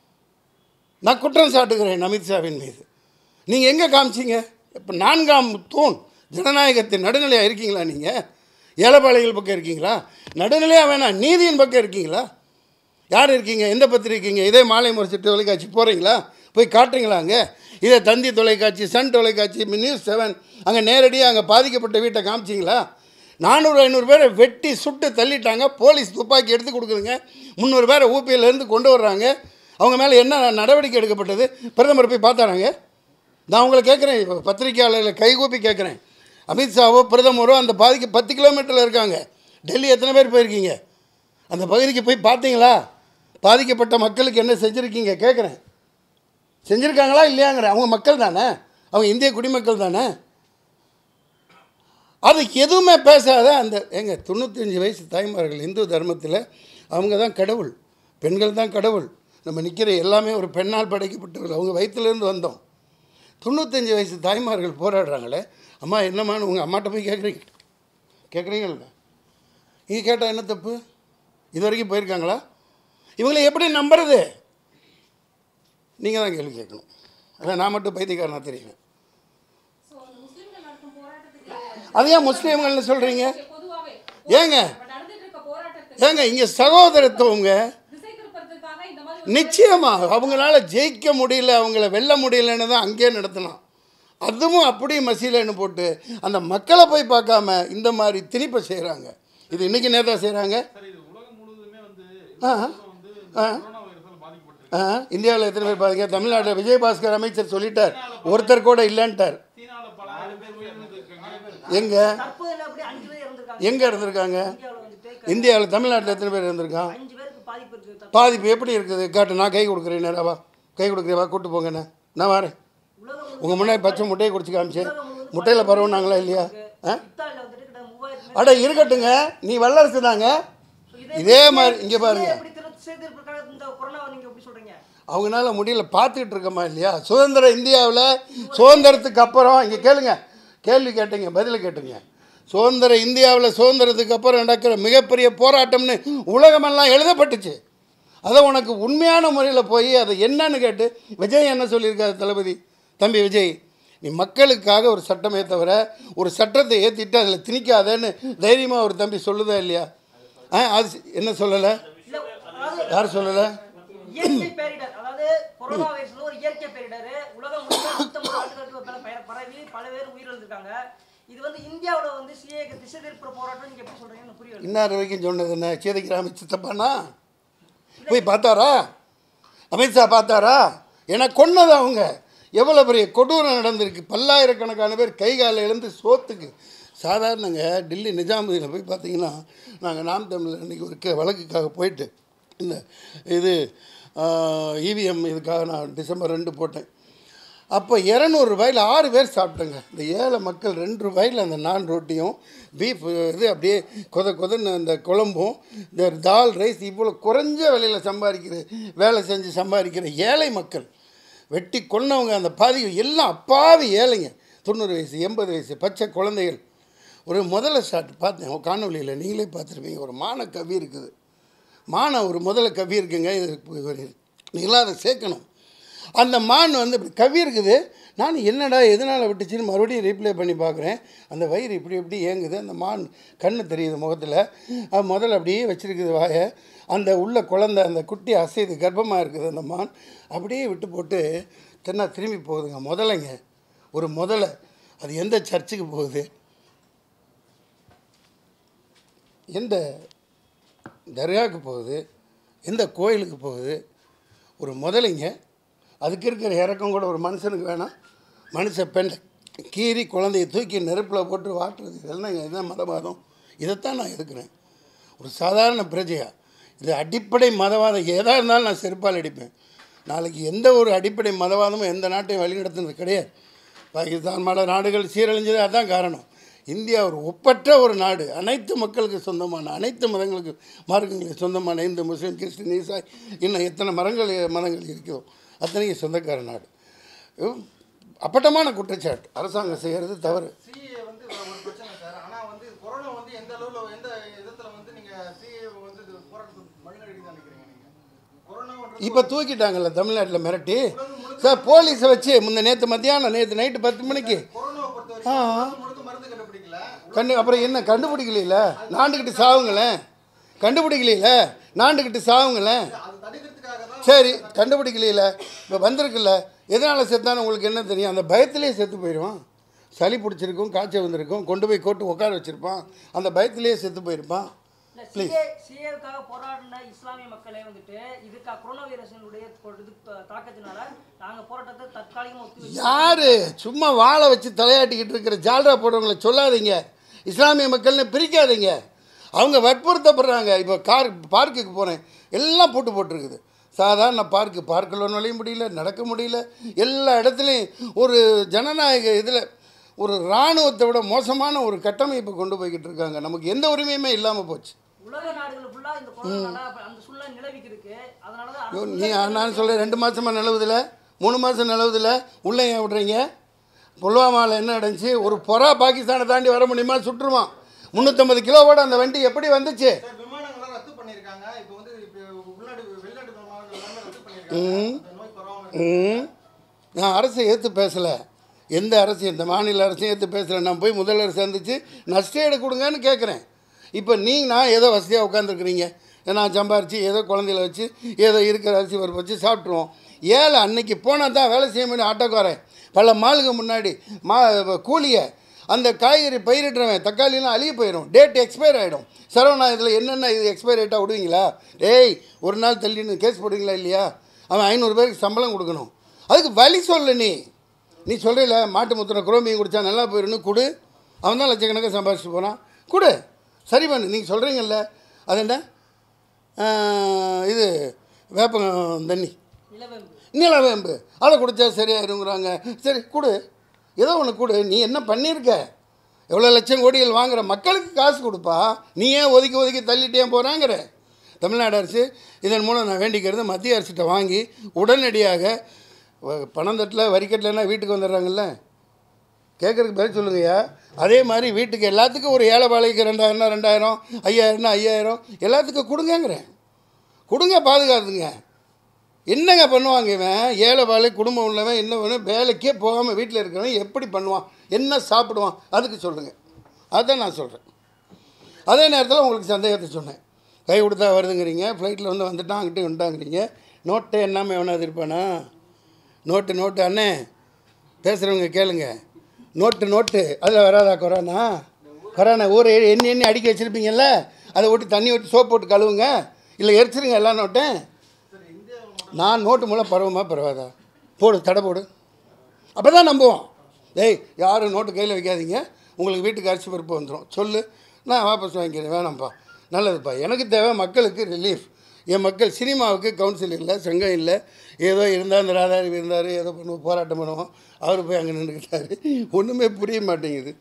நான் குற்றம் சாட்டுகிறேன் அமித்ஷாவின் மீது. நீங்கள் எங்கே காமிச்சிங்க? இப்போ நான்காம் தூண் ஜனநாயகத்தின் நடுநிலையாக இருக்கீங்களா? நீங்கள் ஏழைப்பாளைகள் பக்கம் இருக்கீங்களா? நடுநிலையாக வேணாம், நீதியின் பக்கம் இருக்கீங்களா? யார் இருக்கீங்க? எந்த பத்திரிக்கை இருக்கீங்க? இதே மாலை முரசு தொலைக்காட்சி போகிறீங்களா? போய் காட்டுறீங்களா? அங்கே இதே தந்தி தொலைக்காட்சி, சன் தொலைக்காட்சி, நியூஸ் செவன் அங்கே நேரடியாக அங்கே பாதிக்கப்பட்ட வீட்டை காமிச்சிங்களா? நானூறு ஐநூறு பேரை வெட்டி சுட்டு தள்ளிட்டாங்க, போலீஸ் துப்பாக்கி எடுத்து கொடுக்குதுங்க. முந்நூறு பேரை ஊபியிலேருந்து கொண்டு வர்றாங்க. அவங்க மேலே என்ன நடவடிக்கை எடுக்கப்பட்டது? பிரதமர் போய் பார்த்தாராங்க? நான் உங்களை கேட்குறேன், இப்போ பத்திரிகையாளர்களை கைகூப்பி கேட்குறேன். அமித்ஷாவோ பிரதமரோ அந்த பாதிக்கு பத்து கிலோமீட்டரில் இருக்காங்க. டெல்லி எத்தனை பேர் போயிருக்கீங்க? அந்த பகுதிக்கு போய் பார்த்தீங்களா? பாதிக்கப்பட்ட மக்களுக்கு என்ன செஞ்சுருக்கீங்க கேட்குறேன். செஞ்சுருக்காங்களா இல்லையாங்கிறேன். அவங்க மக்கள் தானே, அவங்க இந்திய குடிமக்கள் தானே. அது எதுவுமே பேசாத அந்த எங்க தொண்ணூத்தஞ்சு வயசு தாய்மார்கள் இந்து தர்மத்தில் அவங்க தான் கடவுள், பெண்கள் தான் கடவுள். நம்ம நிற்கிற எல்லாமே ஒரு பெண்ணால் படைக்கப்பட்டவர்கள். அவங்க வயிற்றுலேருந்து வந்தோம். தொண்ணூத்தஞ்சு வயசு தாய்மார்கள் போராடுறாங்களே, அம்மா என்னம்மான்னு உங்கள் அம்மாட்ட போய் கேட்குறீங்க கேட்குறீங்களா? நீங்கள் கேட்டால் என்ன தப்பு? இது வரைக்கும் போயிருக்காங்களா? இவங்களை எப்படி நம்புறது? நீங்கள் தான் கேள்வி கேட்கணும். அதான் நான் மட்டும் பைத்தியக்காரனா தெரியுங்க. அது ஏன் முஸ்லீம்கள்னு சொல்கிறீங்க? ஏங்க ஏங்க இங்கே சகோதரத்துவங்க நிச்சயமாக அவங்களால ஜெயிக்க முடியல, அவங்கள வெல்ல முடியலன்னு தான் அங்கேயே நடத்தலாம். அதுவும் அப்படியே மசீலன்னு போட்டு அந்த மக்களை போய் பார்க்காம இந்த மாதிரி திணிப்பை செய்கிறாங்க. இது இன்றைக்கி நேதா செய்கிறாங்க. ஆ ஆ ஆ இந்தியாவில் எத்தனை பேர் பாதிக்க? தமிழ்நாட்டில் விஜயபாஸ்கர் அமைச்சர் சொல்லிட்டார், ஒருத்தர் கூட இல்லைன்ட்டார். எங்கே எங்கே இருந்திருக்காங்க? இந்தியாவில் தமிழ்நாட்டில் எத்தனை பேர் இருந்திருக்கான்? பாதிப்பு எப்படி இருக்குது காட்டு. நான் கை கொடுக்குறேன், நேராவா கை கொடுக்குறேவா, கூப்பிட்டு போங்கண்ணே, நான் வரேன். உங்கள் முன்னாடி பச்சை முட்டையை குடிச்சு காமிச்சேன், முட்டையில் பரவுனாங்களா இல்லையா? ஆ அட இருக்கட்டுங்க, நீ வல்லரசு தாங்க. இதே மாதிரி இங்கே பாருங்க, அவங்களால முடியல, பார்த்துக்கிட்டு இருக்கமா இல்லையா? சுதந்திர இந்தியாவில் சுதந்திரத்துக்கு அப்புறம் இங்கே கேளுங்க, கேள்வி கேட்டீங்க, பதில் கேட்டீங்க. சுதந்திர இந்தியாவில் சுதந்திரத்துக்கு அப்புறம் நடக்கிற மிகப்பெரிய போராட்டம்னு உலகமெல்லாம் எழுதப்பட்டுச்சு. அதை உனக்கு உண்மையான முறையில் போய் அதை என்னன்னு கேட்டு விஜய் என்ன சொல்லியிருக்காரு? தளபதி தம்பி விஜய், நீ மக்களுக்காக ஒரு சட்டமே தவிர ஒரு சட்டத்தை ஏற்றிட்டு அதில் திணிக்காதேன்னு தைரியமாக ஒரு தம்பி சொல்லுதா இல்லையா? ஆ அது என்ன சொல்லலை? யார் சொல்லலை? இன்னார் வரைக்கும் சொன்னது என்ன? சேதிக்கிராம சித்தப்பானா போய் பார்த்தாரா? அமித்ஷா பார்த்தாரா? ஏன்னா கொன்னது அவங்க. எவ்வளோ பெரிய கொடூரம் நடந்திருக்கு. பல்லாயிரக்கணக்கான பேர் கை காலில் எழுந்து சோத்துக்கு. சாதாரணங்க டெல்லி நிஜாமுதீனில் போய் பார்த்தீங்கன்னா, நாங்கள் நாம் தமிழர் இன்றைக்கி ஒரு வழக்குக்காக போயிட்டு இந்த இது இவிஎம் இதுக்காக நான் டிசம்பர் ரெண்டு போட்டேன். அப்போ இரநூறுபாயில் ஆறு பேர் சாப்பிட்டேங்க. இந்த ஏழை மக்கள் ரெண்டு ரூபாயில் அந்த நான் ரொட்டியும் பீஃப் இது அப்படியே கொத கொதன்னு அந்த குழம்பும் இந்த தால் ரைஸ் இவ்வளோ குறைஞ்ச விலையில் சம்பாதிக்கிற வேலை செஞ்சு சம்பாதிக்கிற ஏழை மக்கள் வெட்டி கொன்னவங்க. அந்த பாதி எல்லாம் அப்பாவி ஏழைங்க, தொண்ணூறு வயசு எண்பது வயசு பச்சை குழந்தைகள். ஒரு முதல்ல ஷாட் பார்த்தேன் காணொலியில், நீங்களே பார்த்துருப்பீங்க. ஒரு மான கவி இருக்குது, மான ஒரு முதல்ல கவி இருக்குங்க. இது நீங்களாம் அதை சேர்க்கணும். அந்த மான் வந்து இப்படி கவி இருக்குது. நான் என்னடா எதனால் விட்டுச்சுன்னு மறுபடியும் ரீப்ளே பண்ணி பார்க்குறேன். அந்த வயிறு இப்படி இப்படி ஏங்குது, அந்த மான் கண்ணு தெரியுது முகத்தில். அது முதல்ல அப்படியே வச்சுருக்குது வாயை. அந்த உள்ள குழந்தை அந்த குட்டி அசைது கர்ப்பமாக இருக்குது. அந்த மான் அப்படியே விட்டு போட்டு தென்னா திரும்பி போகுதுங்க. முதலைங்க, ஒரு முதலை. அது எந்த சர்ச்சுக்கு போகுது, எந்த தர்காவுக்கு போகுது, எந்த கோயிலுக்கு போகுது? ஒரு முதலைங்க. அதுக்கு இருக்கிற இறக்கம் கூட ஒரு மனுஷனுக்கு வேணாம். மனுஷ பெண் கீறி குழந்தைய தூக்கி நெருப்பில் போட்டு வாட்டுறது, இதெல்லாம் இதுதான் மதவாதம். இதைத்தான் நான் எதுக்குறேன். ஒரு சாதாரண பிரஜையாக இது அடிப்படை மதவாதம் எதாக இருந்தாலும் நான் செருப்பால் அடிப்பேன். நாளைக்கு எந்த ஒரு அடிப்படை மதவாதமும் எந்த நாட்டையும் வழிநடத்துனது கிடையாது. பாகிஸ்தான் மத நாடுகள் சீரழிஞ்சது அதுதான் காரணம். இந்தியா ஒரு ஒப்பற்ற ஒரு நாடு, அனைத்து மக்களுக்கு சொந்தமான, அனைத்து மதங்களுக்கு மார்க்கங்களுக்கு சொந்தமான, இந்து முஸ்லீம் கிறிஸ்டின் ஈசாய் இன்னும் எத்தனை மரங்கள் மதங்கள் இருக்கிறோம் அத்தனைக்கு சொந்தக்கார நாடு. அப்பட்டமான குற்றச்சாட்டு அரசாங்கம் செய்கிறது தவறு. இப்போ தூக்கிட்டாங்கல்ல தமிழ்நாட்டில் மிரட்டி சார், போலீஸை வச்சு முன்ன நேற்று மத்தியானம் நேற்று நைட்டு பத்து மணிக்கு ஆ கண்டு அப்புறம் என்ன கண்டுபிடிக்கல, நாண்டுக்கிட்டு சாவுங்களேன், கண்டுபிடிக்கல நாண்டுக்கிட்டு சாவுங்களேன். சரி கண்டுபிடிக்கல, இப்போ வந்திருக்குல்ல, எதனால் செத்தானு உங்களுக்கு என்ன தெரியும்? அந்த பயத்திலே செத்து போயிடுவான். சளி பிடிச்சிருக்கும், காய்ச்சல் வந்திருக்கும், கொண்டு போய் கோட்டு உட்கார வச்சுருப்பான், அந்த பயத்திலே செத்து போயிருப்பான். ப்ளீஸ் போராடின இஸ்லாமிய மக்களே வந்துட்டு இதுக்கு கொரோனா வைரஸினுடைய தாக்கத்தினால நாங்கள் போராட்டத்தை தற்காலிகமாக யாரு சும்மா வாழை வச்சு தலையாட்டிக்கிட்டு இருக்கிற ஜால்ரா போடுறவங்களை சொல்லாதீங்க. இஸ்லாமிய மக்கள்னு பிரிக்காதீங்க. அவங்க வற்புறுத்தப்படுறாங்க. இப்போ கார் பார்க்குக்கு போகிறேன், எல்லாம் போட்டு போட்டிருக்குது. சாதாரண பார்க்கு பார்க்கில் நுழைய முடியல, நடக்க முடியல. எல்லா இடத்துலையும் ஒரு ஜனநாயக இதில் ஒரு இராணுவத்தை விட மோசமான ஒரு கட்டமைப்பு கொண்டு போய்கிட்டு இருக்காங்க. நமக்கு எந்த உரிமையுமே இல்லாமல் போச்சு. நீ நான் சொல்கிறேன் ரெண்டு மாதமாக நிலவுதில்ல, மூணு மாதம் நிலவுதில் உள்ளே ஏன் விட்றீங்க? புல்வாமாவில் என்ன நடந்துச்சு? ஒரு புறா பாகிஸ்தானை தாண்டி வர முடியுமா? சுற்றுவான். முந்நூற்றம்பது கிலோவோட அந்த வண்டி எப்படி வந்துச்சு? நான் அரசை ஏற்று பேசலை. எந்த அரசு, இந்த மாநில அரசையும் ஏற்று பேசலை. நான் போய் முதல்வர் சந்தித்து நஷ்டஈடு கொடுங்கன்னு கேட்குறேன். இப்போ நீங்கள் நான் ஏதோ வசதியாக உட்காந்துருக்குறீங்க, நான் சம்பாரித்து ஏதோ குழந்தையில வச்சு ஏதோ இருக்கிற அரிசி பருப்பு வச்சு சாப்பிட்ருவோம். ஏழை அன்னைக்கு போனால் தான் வேலை செய்ய முடியும். ஆட்டோக்காரன் பல மாலுக்கு முன்னாடி மா கூலியை அந்த காய்கறி பயிரிடுறவன் தக்காளிலாம் அழுகி போயிடும், டேட் எக்ஸ்பயர் ஆகிடும். சரவணா இதில் என்னென்ன இது எக்ஸ்பயர் ரேட்டாக விடுவீங்களா? டேய் ஒரு நாள் தள்ளின்னு கேஸ் போடுவீங்களா இல்லையா? அவன் ஐநூறு பேருக்கு சம்பளம் கொடுக்கணும். அதுக்கு வழி சொல்ல நீ நீ சொல்கிறீல மாட்டு முத்திர குரோமியம் குடித்தா நல்லா போயிடணும் கொடு. அவன் தான் லட்சக்கணக்காக சம்பாதிச்சுட்டு போனான், கொடு, சரி பண்ணு. நீங்கள் சொல்கிறீங்கல்ல அது என்ன இது வேப்பம் தண்ணி நிலவேம்பு அதை குடித்தா சரியாயிருங்கிறாங்க. சரி கொடு, ஏதோ ஒன்று கொடு. நீ என்ன பண்ணியிருக்க? எவ்வளோ லட்சம் கோடிகள் வாங்குகிற மக்களுக்கு காசு கொடுப்பா. நீ ஏன் ஒதுக்கி ஒதுக்கி தள்ளிட்டே போகிறாங்கிற? தமிழ்நாடு அரசு இதன் மூலம் நான் வேண்டிக்கிறது, மத்திய அரசிட்ட வாங்கி உடனடியாக பணந்தட்டில் வரிக்கட்டில்னா வீட்டுக்கு வந்துடுறாங்கல்ல, கேட்குறதுக்கு பதில் சொல்லுங்கய்யா. அதே மாதிரி வீட்டுக்கு எல்லாத்துக்கும் ஒரு ஏழை பாலைக்கு ரெண்டாயிரம்னா ரெண்டாயிரம், ஐயாயிரம்னா ஐயாயிரம் எல்லாத்துக்கும் கொடுங்கங்கிறேன். கொடுங்க, பாதுகாத்துங்க. என்னங்க பண்ணுவாங்க இவன்? ஏழை பாலை குடும்பம் உள்ளவன் என்ன வேணும்? வேலைக்கே போகாமல் வீட்டில் இருக்கிறவன் எப்படி பண்ணுவான்? என்ன சாப்பிடுவான்? அதுக்கு சொல்லுங்கள். அதுதான் நான் சொல்கிறேன். அதே நேரத்தில் உங்களுக்கு சந்தேகத்தை சொன்னேன். கை கொடுத்தா வருதுங்கிறீங்க, ஃப்ளைட்டில் வந்து வந்துட்டான் அங்கிட்ட வந்துட்டாங்கிறீங்க. நோட்டை என்னாமல் எவனாவது இருப்பானா? நோட்டு நோட்டு அண்ணே பேசுகிறவங்க கேளுங்க. நோட்டு நோட்டு அதில் வராதா கொரோனா? கொரோனா ஊரை எண்ணி எண்ணி அடிக்க வச்சுருப்பீங்கல்ல, அதை ஓட்டி தண்ணி ஊற்றி சோப்பு போட்டு கழுவுங்க, இல்லை எரிச்சிருங்க எல்லா நோட்டும். நான் நோட்டு மூலம் பரவுமா பரவாதா? போடு, தடை போடு, அப்போ தான் நம்புவோம். ஏய் யாரும் நோட்டு கையில் வைக்காதீங்க, உங்களுக்கு வீட்டுக்கு அரிசி பருப்பு வந்துடும் சொல்லு, நான் வாபஸ் வாங்கிக்கிறேன். வேணாம்ப்பா, நல்லதுப்பா, எனக்கு தேவை மக்களுக்கு ரிலீஃப். என் மக்கள் சினிமாவுக்கு கவுன்சில் இல்லை, சங்கம் இல்லை, ஏதோ இருந்தால் அந்த ராதாரி இருந்தார், ஏதோ பண்ணுவோம், போராட்டம் பண்ணுவோம். அவர் போய் அங்கே நின்றுக்கிட்டாரு. ஒன்றுமே புரிய மாட்டேங்குது.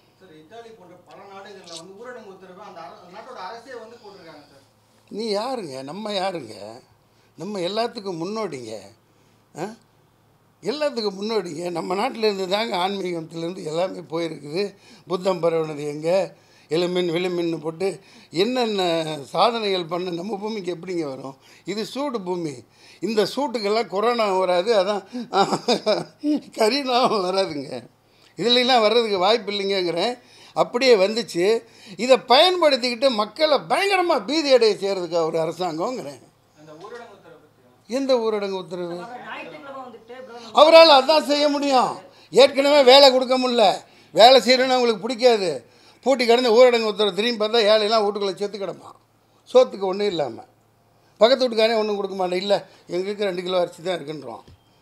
நீ யாருங்க? நம்ம யாருங்க? நம்ம எல்லாத்துக்கும் முன்னோடிங்க. எல்லாத்துக்கும் முன்னோடிங்க. நம்ம நாட்டில் இருந்து தாங்க ஆன்மீகத்திலேருந்து எல்லாமே போயிருக்குது. புத்தம் பரவுனது எங்கே? எலுமின் விழுமின்னு போட்டு என்னென்ன சாதனைகள் பண்ண நம்ம பூமிக்கு எப்படிங்க வரும்? இது சூடு பூமி. இந்த சூட்டுக்கெல்லாம் கொரோனா வராது, அதான் கரீனாவும் வராதுங்க. இதுலாம் வர்றதுக்கு வாய்ப்பு இல்லைங்கிறேன். அப்படியே வந்துச்சு. இதை பயன்படுத்திக்கிட்டு மக்களை பயங்கரமாக பீதி அடைய செய்கிறதுக்கு ஒரு அரசாங்கங்கிறேன். எந்த ஊரடங்கு உத்தரவு? அவரால் அதான் செய்ய முடியும். ஏற்கனவே வேலை கொடுக்க முடியல, வேலை செய்யணுன்னு அவங்களுக்கு பிடிக்காது. பூட்டி கிடந்த ஊரடங்கு உத்தரவு திரும்பி பார்த்தா ஏழையெல்லாம் வீட்டுக்குள்ளே செத்து கிடப்பான், சோத்துக்கு ஒன்றும் இல்லாமல். பக்கத்து வீட்டுக்காரே ஒன்றும் கொடுக்க மாட்டேன், இல்லை எங்களுக்கு ரெண்டு கிலோ அரிசி தான் இருக்குன்றோம்.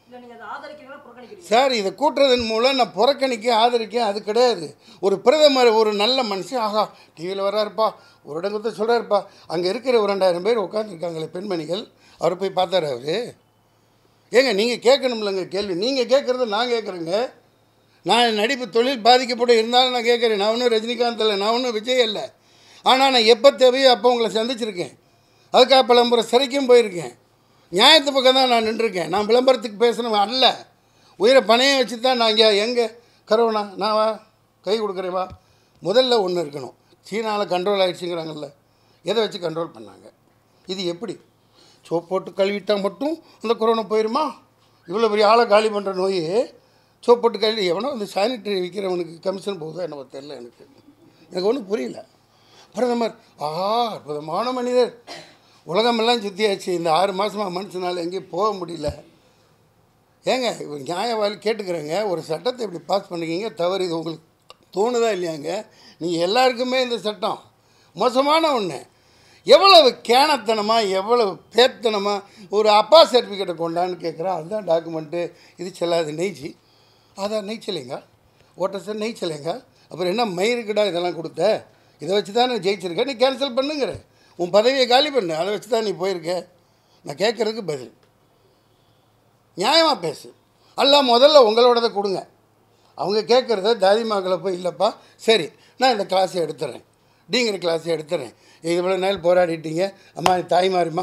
சார் இதை கூட்டுறதன் மூலம் நான் புறக்கணிக்க ஆதரிக்க அது கிடையாது. ஒரு பிரதமர், ஒரு நல்ல மனுஷன், ஆகா டிவியில் வர்றாருப்பா, ஊரடங்கத்தை சொல்கிறாருப்பா, அங்கே இருக்கிற ஒரு ரெண்டாயிரம் பேர் உட்காந்துருக்காங்களே பெண்மணிகள், அவரை போய் பார்த்தாரு அவர். ஏங்க நீங்கள் கேட்கணும்லங்க கேள்வி, நீங்கள் கேட்குறத நான் கேட்குறேங்க. நான் நடிப்பு தொழில் பாதிக்கப்பட்டு இருந்தாலும் நான் கேட்குறேன். நான் ஒன்றும் ரஜினிகாந்த் இல்லை, நான் ஒன்றும் விஜய் இல்லை. ஆனால் நான் எப்போ தேவையோ அப்போ உங்களை சந்திச்சிருக்கேன். அதுக்காக பல முறை சிறைக்கும் போயிருக்கேன். நியாயத்து பக்கம் தான் நான் நின்றுருக்கேன். நான் விளம்பரத்துக்கு பேசணும் அல்ல, உயிரை பணையம் வச்சு தான் நான் இங்கே எங்கே கரோனா நான் வா கை கொடுக்குறேன் வா. முதல்ல ஒன்று இருக்கணும், சீனாவில் கண்ட்ரோல் ஆகிடுச்சுங்கிறாங்கல்ல, எதை வச்சு கண்ட்ரோல் பண்ணாங்க? இது எப்படி? சோப் போட்டு கழுவிட்டால் மட்டும் அந்த கொரோனா போயிடுமா? இவ்வளோ பெரிய ஆளை காலி பண்ணுற நோய் சோப் போட்டு கழுவி எவனோ அந்த சானிட்டரி விற்கிறவனுக்கு கமிஷன் போகுதா என்னவோ தெரியல. எனக்கு எனக்கு ஒன்றும் புரியல. பிரதமர் ஆஹா அற்புதமான மனிதர், உலகமெல்லாம் சுற்றியாச்சு, இந்த ஆறு மாதமாக மனுஷனால் எங்கேயும் போக முடியல. ஏங்க நியாயவாளி கேட்டுக்கிறேங்க, ஒரு சட்டத்தை இப்படி பாஸ் பண்ணிக்கிங்க, தவறு இது உங்களுக்கு தோணுதா இல்லையாங்க? நீங்கள் எல்லாருக்குமே இந்த சட்டம் மோசமான ஒன்று. எவ்வளவு கேனத்தனமாக, எவ்வளவு பேத்தனமாக ஒரு அப்பா சர்டிஃபிகேட்டை கொண்டான்னு கேட்குறா. அதுதான் டாக்குமெண்ட்டு, இது செல்லாது நெய்ச்சி, அதான் நெய்ச்சலைங்க ஓட்டர் சார் நெய்ச்சலைங்க. அப்புறம் என்ன மயிருக்குடா இதெல்லாம் கொடுத்த, இதை வச்சு தான் நான் ஜெயிச்சிருக்கேன், நீ கேன்சல் பண்ணுங்கிற, உன் பதவியை காலி பண்ணு, அதை வச்சு தான் நீ போயிருக்க. நான் கேட்குறதுக்கு பதில் நியாயமாக பேசு. அல்ல முதல்ல உங்களோடதை கொடுங்க. அவங்க கேட்குறத தாதிமாக்களை போய் இல்லைப்பா சரி நான் இந்த கிளாஸை எடுத்துறேன், டிங்கிற கிளாஸை எடுத்துறேன், இவ்வளோ நாள் போராடிட்டீங்க, அம்மா தாய்மாரிம்மா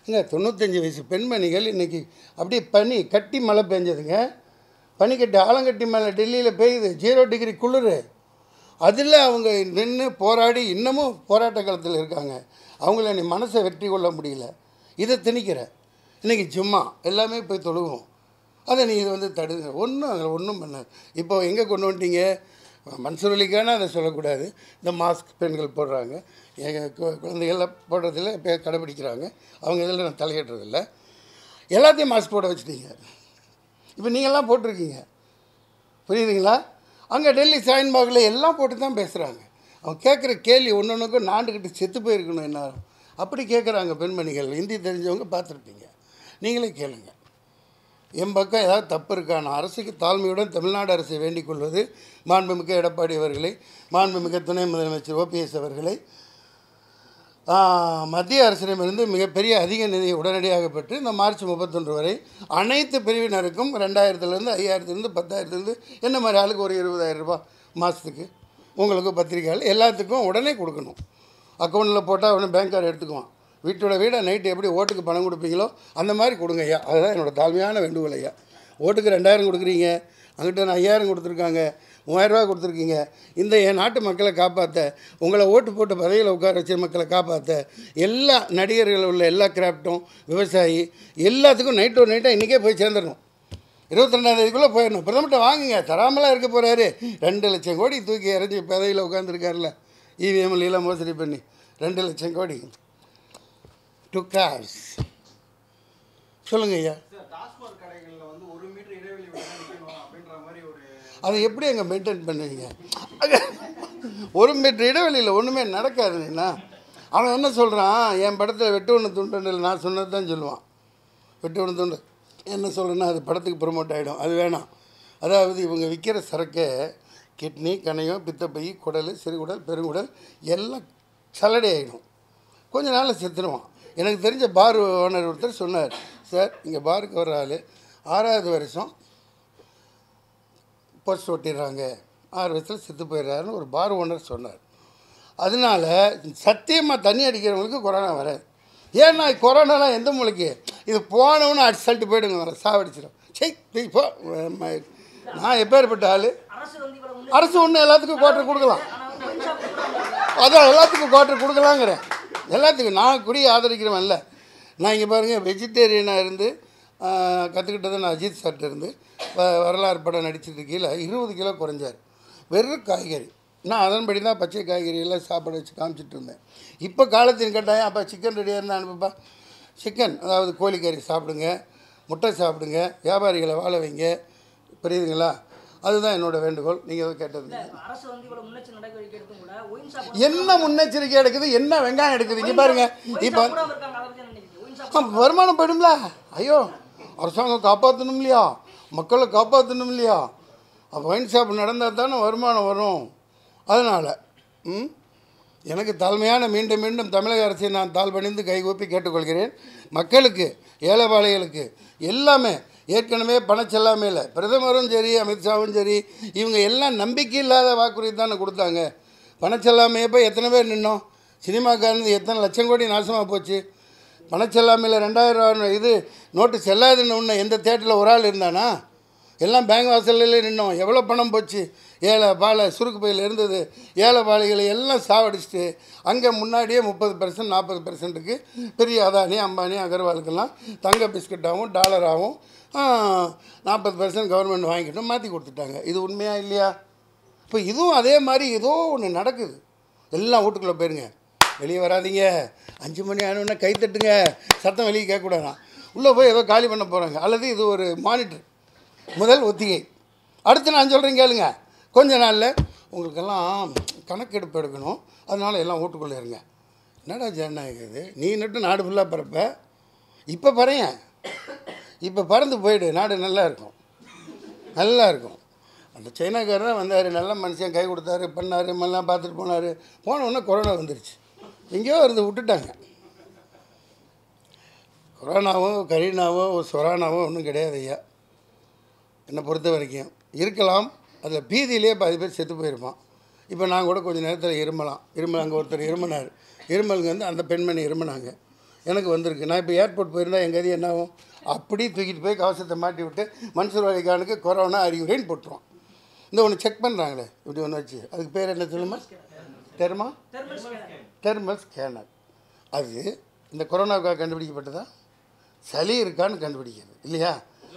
இங்கே தொண்ணூத்தஞ்சு வயசு பெண்மணிகள் இன்றைக்கி அப்படியே பனி கட்டி மழை பெஞ்சதுங்க. பனிக்கட்டி ஆலங்கட்டி மழை டெல்லியில் பெய்யுது, ஜீரோ டிகிரி குளிர். அதில் அவங்க நின்று போராடி இன்னமும் போராட்ட காலத்தில் இருக்காங்க. அவங்கள நீ மனசை வெற்றி கொள்ள முடியல. இதை திணிக்கிற. இன்றைக்கி சும்மா எல்லாமே போய் தொழுவோம். அதை நீ இது வந்து தடுங்க. ஒன்றும் அதில் ஒன்றும் பண்ணாது. இப்போ எங்கே கொண்டு வந்துட்டீங்க? மன்சூர் அலி கான் அதை சொல்லக்கூடாது. இந்த மாஸ்க் பெண்கள் போடுறாங்க, எங்கள் குழந்தைகள்லாம் போடுறதில்ல, இப்போ கடைப்பிடிக்கிறாங்க. அவங்க இதில் நான் தலையிடுறதில்ல. எல்லாத்தையும் மாஸ்க் போட வச்சுட்டீங்க. இப்போ நீங்கள்லாம் போட்டிருக்கீங்க, புரியுதுங்களா? அங்கே டெல்லி ஷாயின்பாகில் எல்லாம் போட்டு தான் பேசுகிறாங்க. அவங்க கேட்குற கேள்வி ஒன்று ஒன்றுக்கும் நாண்டுக்கிட்டு செத்து போயிருக்கணும் என்னாரும். அப்படி கேட்குறாங்க பெண்மணிகள். ஹிந்தி தெரிஞ்சவங்க பார்த்துருப்பீங்க, நீங்களே கேளுங்க. என் பக்கம் ஏதாவது தப்பு இருக்கான அரசுக்கு தாழ்மையுடன் தமிழ்நாடு அரசை வேண்டிக் கொள்வது, மாண்புமிக்க எடப்பாடி அவர்களை, மாண்புமிக்க துணை முதலமைச்சர் ஓபிஎஸ் அவர்களை, மத்திய அரசிடமிருந்து மிகப்பெரிய அதிக நிதியை உடனடியாக பெற்று இந்த மார்ச் முப்பத்தொன்று வரை அனைத்து பிரிவினருக்கும் ரெண்டாயிரத்துலேருந்து ஐயாயிரத்துலேருந்து பத்தாயிரத்துலேருந்து என்ன மாதிரி ஆளுக்கு ஒரு இருபதாயிரம் ரூபாய் மாதத்துக்கு, உங்களுக்கு பத்திரிக்கைகள் எல்லாத்துக்கும் உடனே கொடுக்கணும். அக்கௌண்ட்டில் போட்டால் அவனு பேங்க்கார் எடுத்துக்குவான். வீட்டோட வீடை நைட்டு எப்படி ஓட்டுக்கு பணம் கொடுப்பீங்களோ அந்த மாதிரி கொடுங்க ஐயா. அதுதான் என்னோடய தாழ்மையான வேண்டுகோள் ஐயா. ஓட்டுக்கு ரெண்டாயிரம் கொடுக்குறீங்க, அங்கிட்ட நான் ஐயாயிரம் கொடுத்துருக்காங்க, மூவாயிரரூவா கொடுத்துருக்கீங்க. இந்த என் நாட்டு மக்களை காப்பாற்ற, உங்களை ஓட்டு போட்டு பதவியில் உட்கார வச்ச மக்களை காப்பாற்ற, எல்லா நடிகர்கள் உள்ள எல்லா கிராஃப்ட்டும், விவசாயி எல்லாத்துக்கும் நைட்டோ நைட்டாக இன்றைக்கே போய் சேர்ந்துடணும். இருபத்தி ரெண்டாந்தேதிக்குள்ளே போயிடணும். பிரதமர்கிட்ட வாங்குங்க, தராமலாம் இருக்க போகிறாரு. ரெண்டு லட்சம் கோடி தூக்கி இறஞ்சி பதவியில் உட்காந்துருக்காருல, இவிஎம்லாம் மோசடி பண்ணி ரெண்டு லட்சம் கோடி டூ கார்ஸ். சொல்லுங்க ஐயா. அதை எப்படி அங்கே மெயின்டைன் பண்ணுவீங்க? ஒரு மீட்டர் இடைவெளியில் ஒன்றுமே நடக்காதுண்ணா. அவன் என்ன சொல்கிறான், என் படத்தில் வெட்டு ஒன்று துண்டு, நான் சொன்னது தான் சொல்லுவான். வெட்டு ஒன்று துண்டு என்ன சொல்கிறேன்னா அது படத்துக்கு ப்ரொமோட் ஆகிடும், அது வேணாம். அதாவது இவங்க விற்கிற சரக்கை கிட்னி, கணையம், பித்தப்பை, குடல், சிறுகுடல், பெருங்குடல் எல்லாம் சலடை ஆகிடும். கொஞ்ச நாளில் செத்துருவான். எனக்கு தெரிஞ்ச பார் ஓனர் ஒருத்தர் சொன்னார், சார் இங்கே பாருக்கு வர ஆள் ஆறாவது வருஷம் போஸ்ட் ஓட்டிடுறாங்க, ஆறு வருஷத்தில் செத்து போயிடுறாருன்னு ஒரு பார் ஓனர் சொன்னார். அதனால் சத்தியமாக தண்ணி அடிக்கிறவங்களுக்கு கொரோனா வராது. ஏன்னா கொரோனாலாம் எந்த மூளைக்கு, இது போனவனு அடிச்சு சொல்லிட்டு போய்டுங்க, வர சாவடிச்சிடும். சரி போ. நான் எப்பேற்பட்ட ஆள், அரசு ஒன்று எல்லாத்துக்கும் குவார்டர் கொடுக்கலாம், அதான் எல்லாத்துக்கும் குவார்டர் கொடுக்கலாங்கிறேன். எல்லாத்துக்கும் நான் குடி ஆதரிக்கிறவன் இல்லை. நான் இங்கே பாருங்கள், வெஜிடேரியனாக இருந்து கற்றுக்கிட்டது நான் அஜித் சார்ட்ட இருந்து வரலாறு படம் நடிச்சிட்டு கீழே இருபது கிலோ குறைஞ்சார். வெறும் காய்கறி, நான் அதன்படி தான் பச்சை காய்கறியெல்லாம் சாப்பிட வச்சு காமிச்சிட்டு இருந்தேன். இப்போ காலத்தின் கட்டாயம், அப்போ சிக்கன் ரெடியாக இருந்தால் அனுப்புப்பா, சிக்கன் அதாவது கோழிக்கறி சாப்பிடுங்க, முட்டை சாப்பிடுங்க, வியாபாரிகளை வாழ வைங்க, புரியுதுங்களா? அதுதான் என்னோட வேண்டுகோள். நீங்கள் எதுவும் கேட்டது என்ன முன்னெச்சரிக்கை எடுக்குது, என்ன வெங்காயம் எடுக்குது? இங்கே பாருங்கள், இப்போ வருமானம் போயிடும்ல. ஐயோ, அரசாங்கம் காப்பாற்றணும் இல்லையா, மக்களை காப்பாற்றணும் இல்லையா? அப்போ ஒயின் ஷாப் நடந்தால் தானே வருமானம் வரும். அதனால் ம் எனக்கு தாழ்மையான மீண்டும் மீண்டும் தமிழக அரசை நான் தாழ்பணிந்து கைகூப்பி கேட்டுக்கொள்கிறேன். மக்களுக்கு, ஏழைபாளைகளுக்கு எல்லாமே ஏற்கனவே பணச்செல்லாமே இல்லை. பிரதமரும் சரி, அமித்ஷாவும் சரி, இவங்க எல்லாம் நம்பிக்கை இல்லாத வாக்குறுதி தானே கொடுத்தாங்க. பணச்செல்லாமையை போய் எத்தனை பேர் நின்னோம்? சினிமாக்காரந்து எத்தனை லட்சம் கோடி நாசமாக போச்சு. பணச்செல்லாமையில் ரெண்டாயிரம் ரூபா இது நோட்டு செல்லாதுன்னு ஒன்று எந்த தேட்டரில் ஒரு ஆள் இருந்தானா? எல்லாம் பேங்க் வாசல்லே நின்னோம். எவ்வளோ பணம் போச்சு. ஏழை பாலை சுருக்கு பையில் இருந்தது. ஏழை பாலைகளை எல்லாம் சாவடிச்சிட்டு அங்கே முன்னாடியே முப்பது பெர்சன்ட் நாற்பது பெர்சன்ட்டுக்கு பெரிய அதானி, அம்பானி, அகர்வாலுக்கெல்லாம் தங்க பிஸ்கட்டாகவும் டாலராகவும் நாற்பது பெர்சன்ட் கவர்மெண்ட் வாங்கிக்கிட்டோம், மாற்றி கொடுத்துட்டாங்க. இது உண்மையாக இல்லையா? இப்போ இதுவும் அதே மாதிரி ஏதோ ஒன்று நடக்குது. எல்லாம் வீட்டுக்குள்ளே போயிருங்க, வெளியே வராதிங்க, அஞ்சு மணி ஆனோடனே கை தட்டுங்க, சத்தம் வெளியே கேட்கக்கூடாதான், உள்ளே போய் ஏதோ காலி பண்ண போகிறாங்க. அல்லது இது ஒரு மானிட்டர், முதல் ஒத்திகை. அடுத்து நான் சொல்கிறேன் கேளுங்க, கொஞ்ச நாளில் உங்களுக்கெல்லாம் கணக்கெடுப்பு எடுக்கணும், அதனால் எல்லாம் வீட்டுக்குள்ளே இருங்க. என்னடா ஜனநாயகம் இது? நீ நட்டு நாடு ஃபுல்லாக பறப்ப, இப்போ பறையன், இப்போ பறந்து போயிடு, நாடு நல்லா இருக்கும், நல்லா இருக்கும். அந்த சைனாக்காரர் தான் வந்தார், நல்ல மனுஷன், கை கொடுத்தாரு, பண்ணார், எல்லாம் பார்த்துட்டு போனார். போனவுடனே கொரோனா வந்துருச்சு. எங்கேயோ இருந்து விட்டுட்டாங்க. கொரோனாவோ கரீனாவோ சொரானாவோ ஒன்றும் கிடையாது ஐயா, என்னை பொறுத்த வரைக்கும். இருக்கலாம், அதில் பீதியிலே பாதி பேர் செத்து போயிருப்பான். இப்போ நான் கூட கொஞ்சம் நேரத்தில் இருமலாம், இருமல் அங்கே ஒருத்தர் இருமனார், இருமலுங்க வந்து அந்த பெண்மணி இருமனாங்க. எனக்கு வந்திருக்கு. நான் இப்போ ஏர்போர்ட் போயிருந்தால் எங்கள் கதி என்ன ஆகும்? அப்படி தூக்கிட்டு போய் கவசத்தை மாட்டி விட்டு மன்சூர் அலி கானுக்கு கொரோனா அறிகுறின்னு போட்டுருவோம். இந்த ஒன்று செக் பண்ணுறாங்களே இப்படி ஒன்று வச்சு, அதுக்கு பேர் என்ன சொல்லுமா? Derma thermal scanner. அது இந்த கொரோனாவுக்காக கண்டுபிடிக்கப்பட்டதா? சளி இருக்கான்னு கண்டுபிடிக்கிறது இல்லையா?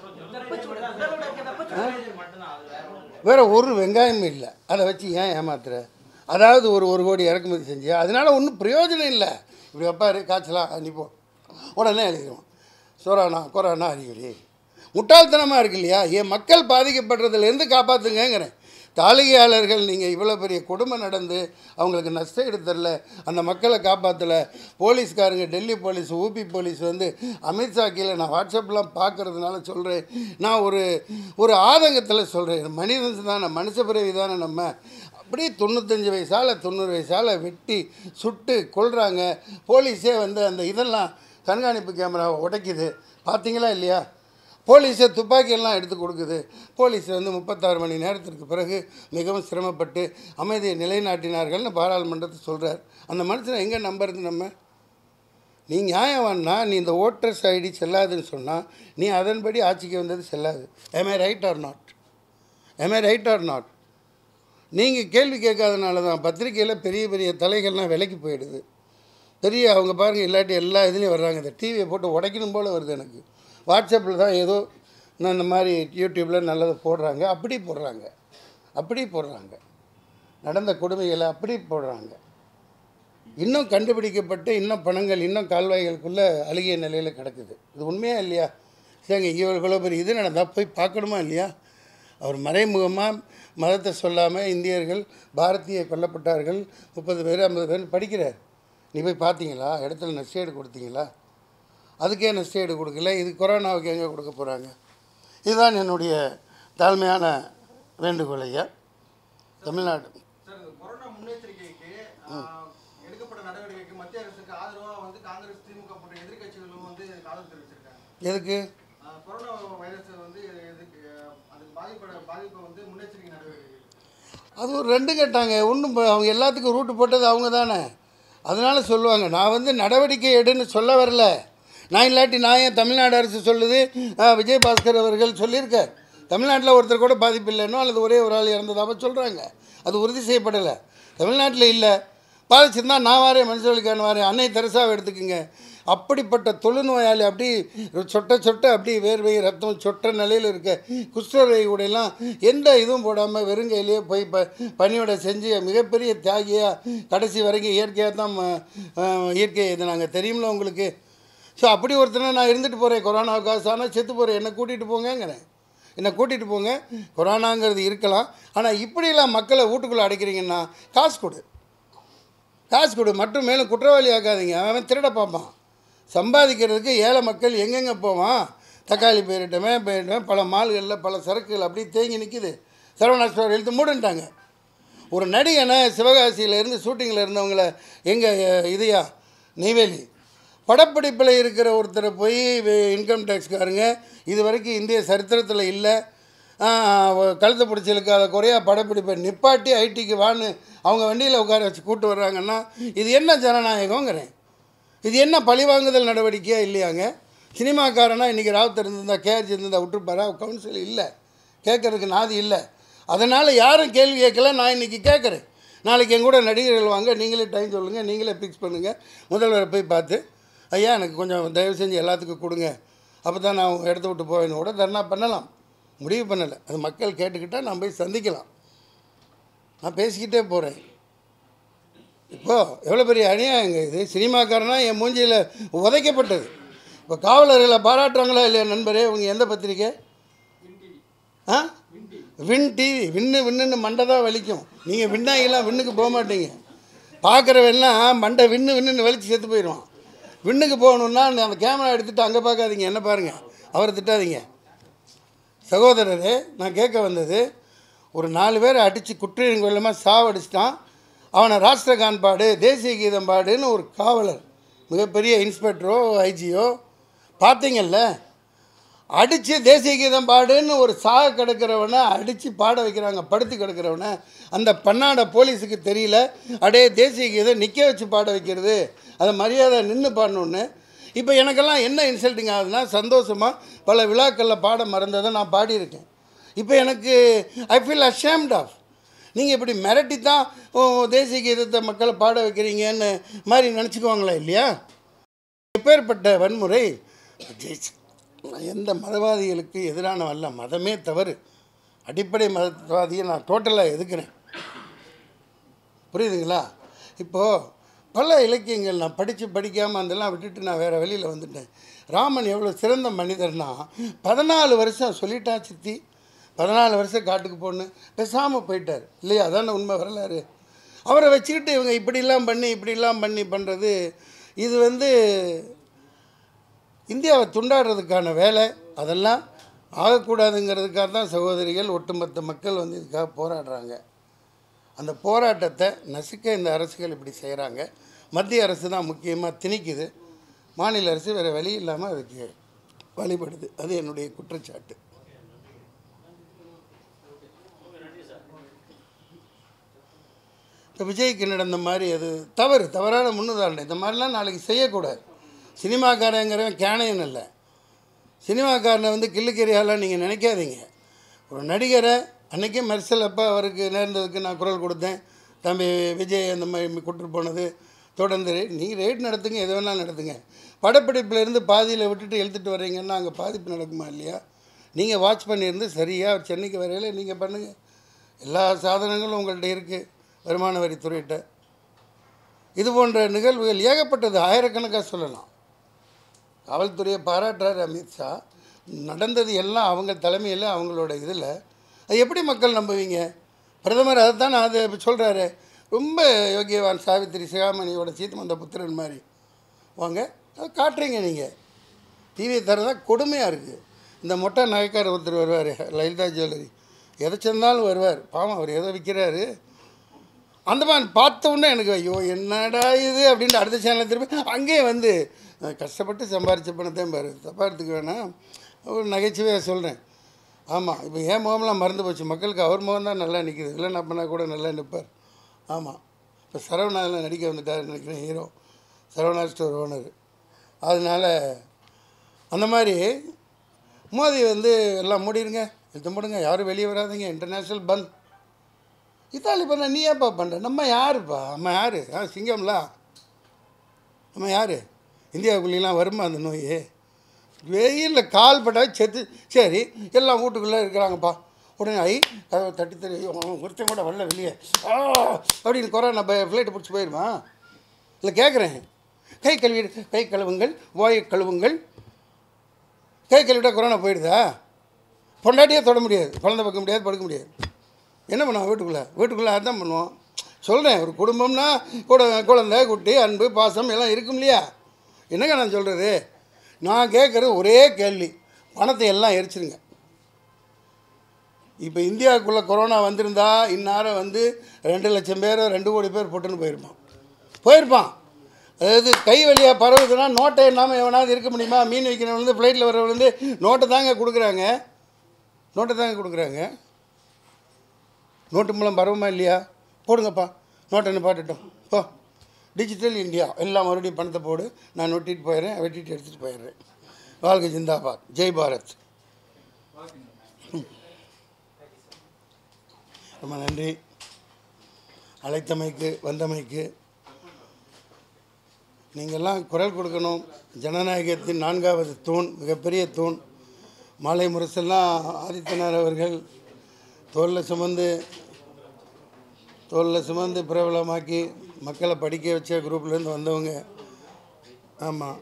வேறு ஒரு வெங்காயமும் இல்லை. அதை வச்சு ஏன் ஏமாத்துற? அதாவது ஒரு ஒரு கோடி இறக்குமதி செஞ்சு அதனால் ஒன்றும் பிரயோஜனம் இல்லை. இப்படி வைப்பாரு, காய்ச்சலாம் அனுப்போம், உடனே எழுதிடுவோம் சோரானா கொரோனா அறிகுறி. முட்டாள்தனமாக இருக்கு இல்லையா? என் மக்கள் பாதிக்கப்படுறதுலேருந்து காப்பாற்றுங்கிறேன். தாளிகையாளர்கள் நீங்கள் இவ்வளோ பெரிய கொடுமை நடந்து அவங்களுக்கு நஷ்டம் எடுத்தரல, அந்த மக்களை காப்பாற்றலை. போலீஸ்காரங்க, டெல்லி போலீஸ், ஊபி போலீஸ் வந்து அமித்ஷா கீழே நான் வாட்ஸ்அப்லாம் பார்க்குறதுனால சொல்கிறேன். நான் ஒரு ஒரு ஆதங்கத்தில் சொல்கிறேன். மனிதன் தானே, மனுஷ பிறவி தானே நம்ம. அப்படியே தொண்ணூத்தஞ்சு வயசால் தொண்ணூறு வயசால் வெட்டி சுட்டு கொள்கிறாங்க. போலீஸே வந்து அந்த இதெல்லாம் கண்காணிப்பு கேமராவை உடைக்குது. பார்த்தீங்களா இல்லையா? போலீஸை துப்பாக்கியெல்லாம் எடுத்து கொடுக்குது. போலீஸ் வந்து முப்பத்தாறு மணி நேரத்திற்கு பிறகு மிகவும் சிரமப்பட்டு அமைதியை நிலைநாட்டினார்கள்னு பாராளுமன்றத்தை சொல்கிறார். அந்த மனுஷனை எங்கே நம்புறது நம்ம? நீ நியாயவான்னா நீ இந்த ஓட்டர்ஸ் ஐடி செல்லாதுன்னு சொன்னால் நீ அதன்படி ஆட்சிக்கு வந்தது செல்லாது. Am I right or not? Am I right or not? நீங்கள் கேள்வி கேட்காதனால தான் பத்திரிக்கையில் பெரிய பெரிய தலைகள்லாம் விலைக்கு போயிடுது. பெரிய அவங்க பாருங்கள், இல்லாட்டி எல்லா இதுலேயும் வர்றாங்க. இந்த டிவியை போட்டு உடைக்கணும் போல் வருது எனக்கு. வாட்ஸ்அப்பில் தான் ஏதோ நான் இந்த மாதிரி யூடியூப்பில் நல்லதை போடுறாங்க, அப்படி போடுறாங்க அப்படி போடுறாங்க நடந்த கொடுமைகளை அப்படி போடுறாங்க. இன்னும் கண்டுபிடிக்கப்பட்டு இன்னும் பணங்கள் இன்னும் கால்வாய்களுக்குள்ளே அழுகிய நிலையில் கிடக்குது. இது உண்மையாக இல்லையா? சரிங்க, இவ்வளோ பெரிய இது நடந்தால் போய் பார்க்கணுமா இல்லையா? அவர் மறைமுகமாக மதத்தை சொல்லாமல் இந்தியர்கள் பாரதிய கொல்லப்பட்டார்கள் முப்பது பேர் ஐம்பது பேர் படிக்கிறார். நீ போய் பார்த்தீங்களா? இடத்துல நஷ்டேடு கொடுத்தீங்களா? அதுக்கே நஷ்டேடு கொடுக்கல. இது கொரோனாவுக்கு எங்கே கொடுக்க போகிறாங்க? இதுதான் என்னுடைய தாழ்மையான வேண்டுகோள் ஐயா. தமிழ்நாடு கொரோனா முன்னெச்சரிக்கைக்கு எடுக்கப்பட்ட நடவடிக்கைக்கு மத்திய அரசுக்கு ஆதரவாக வந்து காங்கிரஸ், திமுக போன்ற எதிர்கட்சிகளும் வந்து ஆதரவு தெரிவிச்சிருக்காங்க. எதுக்கு? கொரோனா வைரஸ் வந்து எதுக்கு அதுக்கு பாதிப்பட பாதிப்பை வந்து முன்னெச்சரிக்கை நடவடிக்கை அது ஒரு ரெண்டு கேட்டாங்க. ஒன்றும் அவங்க எல்லாத்துக்கும் ரூட்டு போட்டது அவங்க தானே. அதனால சொல்லுவாங்க. நான் வந்து நடவடிக்கை எடுன்னு சொல்ல வரல. நான் இல்லாட்டி நான் ஏன் தமிழ்நாடு அரசு சொல்லுது, விஜய் பாஸ்கர் அவர்கள் சொல்லியிருக்கார். தமிழ்நாட்டில் ஒருத்தர் கூட பாதிப்பு இல்லைன்னோ அல்லது ஒரே ஒரு ஆள் இறந்ததாக சொல்கிறாங்க. அது உறுதி செய்யப்படலை. தமிழ்நாட்டில் இல்லை, பாதிச்சிருந்தால் நான் வாரேன், மன்சூர் அலி கான் வாரேன், அன்னை தெரசாவை எடுத்துக்குங்க. அப்படிப்பட்ட தொழுநோயாளி அப்படி சொட்ட சொட்ட அப்படி வேர்வை ரத்தம் சொட்ட நிலையில் இருக்க குஷ்டரோகி கூடையெல்லாம் எந்த இதுவும் போடாமல் வெறுங்கையிலேயே போய் ப பணியோட செஞ்சு மிகப்பெரிய தியாகியாக கடைசி வரைக்கும் இயற்கையாக தான் இயற்கை இது நாங்கள் தெரியுமில்ல உங்களுக்கு. ஸோ அப்படி ஒருத்தனை நான் இருந்துட்டு போகிறேன். கொரோனாவுக்காக ஆனால் செத்து போகிறேன், என்னை கூட்டிகிட்டு போங்கங்கிறேன். என்னை கூட்டிகிட்டு போங்க. கொரோனாங்கிறது இருக்கலாம், ஆனால் இப்படிலாம் மக்களை வீட்டுக்குள்ளே அடைக்கிறீங்கன்னா காசு கொடு, காசு கொடு. மற்றும் மேலும் குற்றவாளி ஆக்காதீங்க. அவன் திருட பார்ப்பான். சம்பாதிக்கிறதுக்கு ஏழை மக்கள் எங்கெங்கே போவான்? தக்காளி போயிட்டமே போயிட்டமே பல மால்களில் பல சரக்குகள் அப்படி தேங்கி நிற்கிது. சரவணா ஸ்டோர் எழுத்து மூடுன்ட்டாங்க. ஒரு நடிகனை சிவகாசியிலேருந்து ஷூட்டிங்கில் இருந்தவங்கள எங்கள் இதையா நெய்வேலி படப்பிடிப்பில் இருக்கிற ஒருத்தரை போய் இன்கம் டேக்ஸ்காரங்க இது வரைக்கும் இந்திய சரித்திரத்தில் இல்லை, கழுத்தை பிடிச்சி இழுக்காத குறையாக படப்பிடிப்பை நிப்பாட்டி ஐடிக்கு வான்னு அவங்க வண்டியில் உட்கார வச்சு கூப்பிட்டு வர்றாங்கன்னா இது என்ன ஜனநாயகங்கிறேன்? இது என்ன பழிவாங்குதல் நடவடிக்கையாக இல்லையாங்க? சினிமாக்காரனா இன்றைக்கி ராவுத்தர் இருந்திருந்தால் கேஆர்ஜி இருந்திருந்தால் விட்டுருப்பாரா? கவுன்சில் இல்லை, கேட்குறதுக்கு நாதி இல்லை. அதனால் யாரும் கேள்வி கேட்கல. நான் இன்றைக்கி கேட்குறேன். நாளைக்கு என் கூட நடிகர்கள் வாங்க, நீங்களே டைம் சொல்லுங்கள், நீங்களே ஃபிக்ஸ் பண்ணுங்கள். முதல்வரை போய் பார்த்து ஐயா எனக்கு கொஞ்சம் தயவு செஞ்சு எல்லாத்துக்கும் கொடுங்க, அப்போ தான் நான் இடத்த விட்டு போவேன்னு கூட தர்ணா பண்ணலாம். முடிவு பண்ணலை. அது மக்கள் கேட்டுக்கிட்டால் நான் போய் சந்திக்கலாம். நான் பேசிக்கிட்டே போகிறேன். இப்போது எவ்வளோ பெரிய அநியாயங்க இது. சினிமாக்காரனா என் மூஞ்சியில் உதைக்கப்பட்டது. இப்போ காவலர்களை பாராட்டுறாங்களா இல்லையா நண்பரே? உங்க எந்த பத்திரிக்கை? ஆ வின் டிவி. விண்ணு விண்ணுன்னு மண்டை தான் வலிக்கும். நீங்கள் விண்ணாங்கலாம் விண்ணுக்கு போக மாட்டீங்க. பார்க்குறவெல்லாம் மண்டை விண்ணு விண்ணுன்னு வலிச்சு செத்து போயிடுவான். விண்ணுக்கு போகணுன்னா அந்த கேமரா எடுத்துகிட்டு அங்கே பார்க்காதீங்க, என்ன பாருங்கள். அவரை திட்டாதீங்க. சகோதரரே, நான் கேட்க வந்தது, ஒரு நாலு பேரை அடித்து குற்றவியல் கொள்ளமாக சாவடிச்சிட்டான். அவனை ராஷ்டிரகான் பாடு, தேசிய கீதம் பாடுன்னு ஒரு காவலர், மிகப்பெரிய இன்ஸ்பெக்டரோ ஐஜியோ பார்த்தீங்கல்ல, அடித்து தேசிய கீதம் பாடுன்னு ஒரு சாக கிடக்கிறவனை அடித்து பாட வைக்கிறாங்க, படுத்து கிடக்கிறவனை. அந்த பன்னாட போலீஸுக்கு தெரியல, அடே தேசிய கீதம் நிற்க வச்சு பாட வைக்கிறது, அதை மரியாதை நின்று பாடணுன்னு. இப்போ எனக்கெல்லாம் என்ன இன்சல்ட்டிங் ஆகுதுன்னா, சந்தோஷமாக பல விழாக்களில் பாட மறந்ததை நான் பாடியிருக்கேன். இப்போ எனக்கு ஐ ஃபீல் அஷேம்ட் ஆஃப். நீங்கள் இப்படி மிரட்டி தான் தேசிய கீதத்தை மக்களை பாட வைக்கிறீங்கன்னு மாதிரி நினச்சிக்குவாங்களா இல்லையா? எப்பேற்பட்ட வன்முறை! எந்த மதவாதிகளுக்கு எதிரான அல்ல, மதமே தவறு. அடிப்படை மதவாதியை நான் டோட்டலாக எதுக்குறேன். புரியுதுங்களா? இப்போது பல இலக்கியங்கள் நான் படித்து படிக்காமல் அதெல்லாம் விட்டுட்டு நான் வேறு வெளியில் வந்துட்டேன். ராமன் எவ்வளோ சிறந்த மனிதர்னா, பதினாலு வருஷம் சொல்லிட்டான் சித்தி, பதினாலு வருஷம் காட்டுக்கு போன்னு பேசாமல் போயிட்டார் இல்லையா? அதான உண்மை வரலாறு. அவரை வச்சுக்கிட்டு இவங்க இப்படிலாம் பண்ணி இப்படிலாம் பண்ணி பண்ணுறது, இது வந்து இந்தியாவை துண்டாடுறதுக்கான வேலை. அதெல்லாம் ஆகக்கூடாதுங்கிறதுக்காக தான் சகோதரிகள் ஒட்டுமொத்த மக்கள் வந்து இதுக்காக போராடுறாங்க. அந்த போராட்டத்தை நசுக்க இந்த அரசுகள் இப்படி செய்கிறாங்க. மத்திய அரசு தான் முக்கியமாக திணிக்குது, மாநில அரசு வேறு வழி இல்லாமல் அதுக்கு வழிபடுது. அது என்னுடைய குற்றச்சாட்டு. இப்போ விஜய்க்கு நடந்த மாதிரி அது தவறு, தவறான முன்னுதாரணை. இந்த மாதிரிலாம் நாளைக்கு செய்யக்கூடாது. சினிமாக்காரங்கிறவன் கேனையன் இல்லை. சினிமாக்காரனை வந்து கிள்ளுக்கறியாலாம் நீங்கள் நினைக்காதீங்க. ஒரு நடிகரை அன்றைக்கே மெர்சல் அப்போ அவருக்கு நேர்ந்ததுக்கு நான் குரல் கொடுத்தேன். தம்பி விஜய் அந்த மாதிரி கூட்டு போனது தொடர்ந்து நீங்கள் ரேட் நடத்துங்க, எது வேணாலும் நடத்துங்க. படப்பிடிப்பிலேருந்து பாதியில் விட்டுட்டு எழுத்துட்டு வர்றீங்கன்னா அங்கே பாதிப்பு நடக்குமா இல்லையா? நீங்கள் வாட்ச் பண்ணியிருந்து சரியாக அவர் சென்னைக்கு வரையில் நீங்கள் பண்ணுங்கள். எல்லா சாதனங்களும் உங்கள்கிட்ட இருக்குது வருமான வரித்துறையிட்ட. இது போன்ற நிகழ்வுகள் ஏகப்பட்டது, ஆயிரக்கணக்காக சொல்லலாம். காவல்துறையை பாராட்டுறார் அமித்ஷா. நடந்தது எல்லாம் அவங்க தலைமையில், அவங்களோட இதில். அது எப்படி மக்கள் நம்புவீங்க? பிரதமர் அதை தான் அதை சொல்கிறாரு. ரொம்ப யோகியவான் சாவித்திரி சிகாமணியோட சீத்தமந்த புத்திரன் மாதிரி வாங்க அதை காட்டுறீங்க நீங்கள். டிவியை தரதான் கொடுமையாக இருக்குது. இந்த மொட்டை நகைக்கார ஒருத்தர் வருவார், லலிதா ஜுவல்லரி, எதை சேர்ந்தாலும் வருவார். பாவம், அவர் எதை விற்கிறாரு. அந்த மாதிரி பார்த்த உடனே எனக்கு ஐயோ என்னடா இது அப்படின்ட்டு அடுத்த சேனலில் திரும்பி அங்கேயே வந்து கஷ்டப்பட்டு சம்பாரித்த பணத்தையும் பாரு, தப்பாக எடுத்துக்க வேணாம், ஒரு நகைச்சுவையாக சொல்கிறேன். ஆமாம், இப்போ ஏன் முகம்லாம் மறந்து போச்சு. மக்களுக்கு அவர் முகம் தான் நல்லா நிற்கிது. இல்லை நான் பண்ணால் கூட நல்லா நிற்பார். ஆமாம், இப்போ சரவணாவில் நடிக்க வந்துட்டார் நினைக்கிறேன், ஹீரோ சரவணா ஸ்டோர் ஓனர். அதனால் அந்த மாதிரி மோதி வந்து எல்லாம் மூடிடுங்க, எடுத்து மூடுங்க, யாரும் வெளியே வராதிங்க, இன்டர்நேஷ்னல் பந்த். இத்தாலி பண்ண நீ ஏப்பா பண்ணுற? நம்ம யாருப்பா? நம்ம யார்? ஆ சிங்கம்லாம் நம்ம யார்? இந்தியாவுக்குள்ளெலாம் வருமா அந்த நோய்? வெயிலில் கால் பட்டால் செத்து. சரி, எல்லாம் வீட்டுக்குள்ளே இருக்கிறாங்கப்பா. உடனே ஐ கதவை தட்டி தட்டி ஒருத்தன் கூட வரல வெளியே ஆ அப்படின்னு கொரோனா ஃப்ளைட்டை பிடிச்சி போயிடுமா? இல்லை கேட்குறேன். கை கழுவி கை கழுவுங்கள், வாயை கழுவுங்கள். கை கழுவிட்டால் கொரோனா போயிடுதா? பொண்டாட்டியே தொட முடியாது, குழந்தை பார்க்க முடியாது, படுக்க முடியாது. என்ன பண்ணுவோம் வீட்டுக்குள்ளே? வீட்டுக்குள்ளே அதான் பண்ணுவோம். சொல்கிறேன், ஒரு குடும்பம்னா கூட குழந்தை குட்டி அன்பு பாசம் எல்லாம் இருக்கும் இல்லையா? என்னங்க நான் சொல்கிறது? நான் கேட்குறது ஒரே கேள்வி, பணத்தை எல்லாம் எரிச்சிருங்க. இப்போ இந்தியாவுக்குள்ளே கொரோனா வந்திருந்தா இந்நேரம் வந்து ரெண்டு லட்சம் பேர் ரெண்டு கோடி பேர் போட்டுன்னு போயிருப்பான் போயிருப்பான் அதாவது கை வழியாக பரவுதுன்னா நோட்டை இல்லாமல் எவனாவது இருக்க முடியுமா? மீன் வைக்கிறவங்க வந்து ஃப்ளைட்டில் வரவங்க வந்து நோட்டை தாங்க கொடுக்குறாங்க, நோட்டை தாங்க கொடுக்குறாங்க. நோட்டு மூலம் பரவுமா இல்லையா? போடுங்கப்பா, நோட்டை நிப்பாட்டட்டும். போ, டிஜிட்டல் இந்தியா எல்லாம் மறுபடியும் பணத்தை போடு, நான் நொட்டிட்டு போயிடுறேன், வெட்டிட்டு எடுத்துகிட்டு போயிடுறேன். வாழ்க ஜிந்தாபாத், ஜெய் பாரத். ரொம்ப நன்றி அழைத்தமைக்கு வந்தமைக்கு. நீங்கள்லாம் குரல் கொடுக்கணும். ஜனநாயகத்தின் நான்காவது தூண், மிகப்பெரிய தூண். மாலை முரசெல்லாம் ஆதித்தனார் அவர்கள் தோளில் சுமந்து தோளில் சுமந்து பிரபலமாக்கி மக்களை படிக்க வச்ச குரூப்லேருந்து வந்தவங்க. ஆமாம்,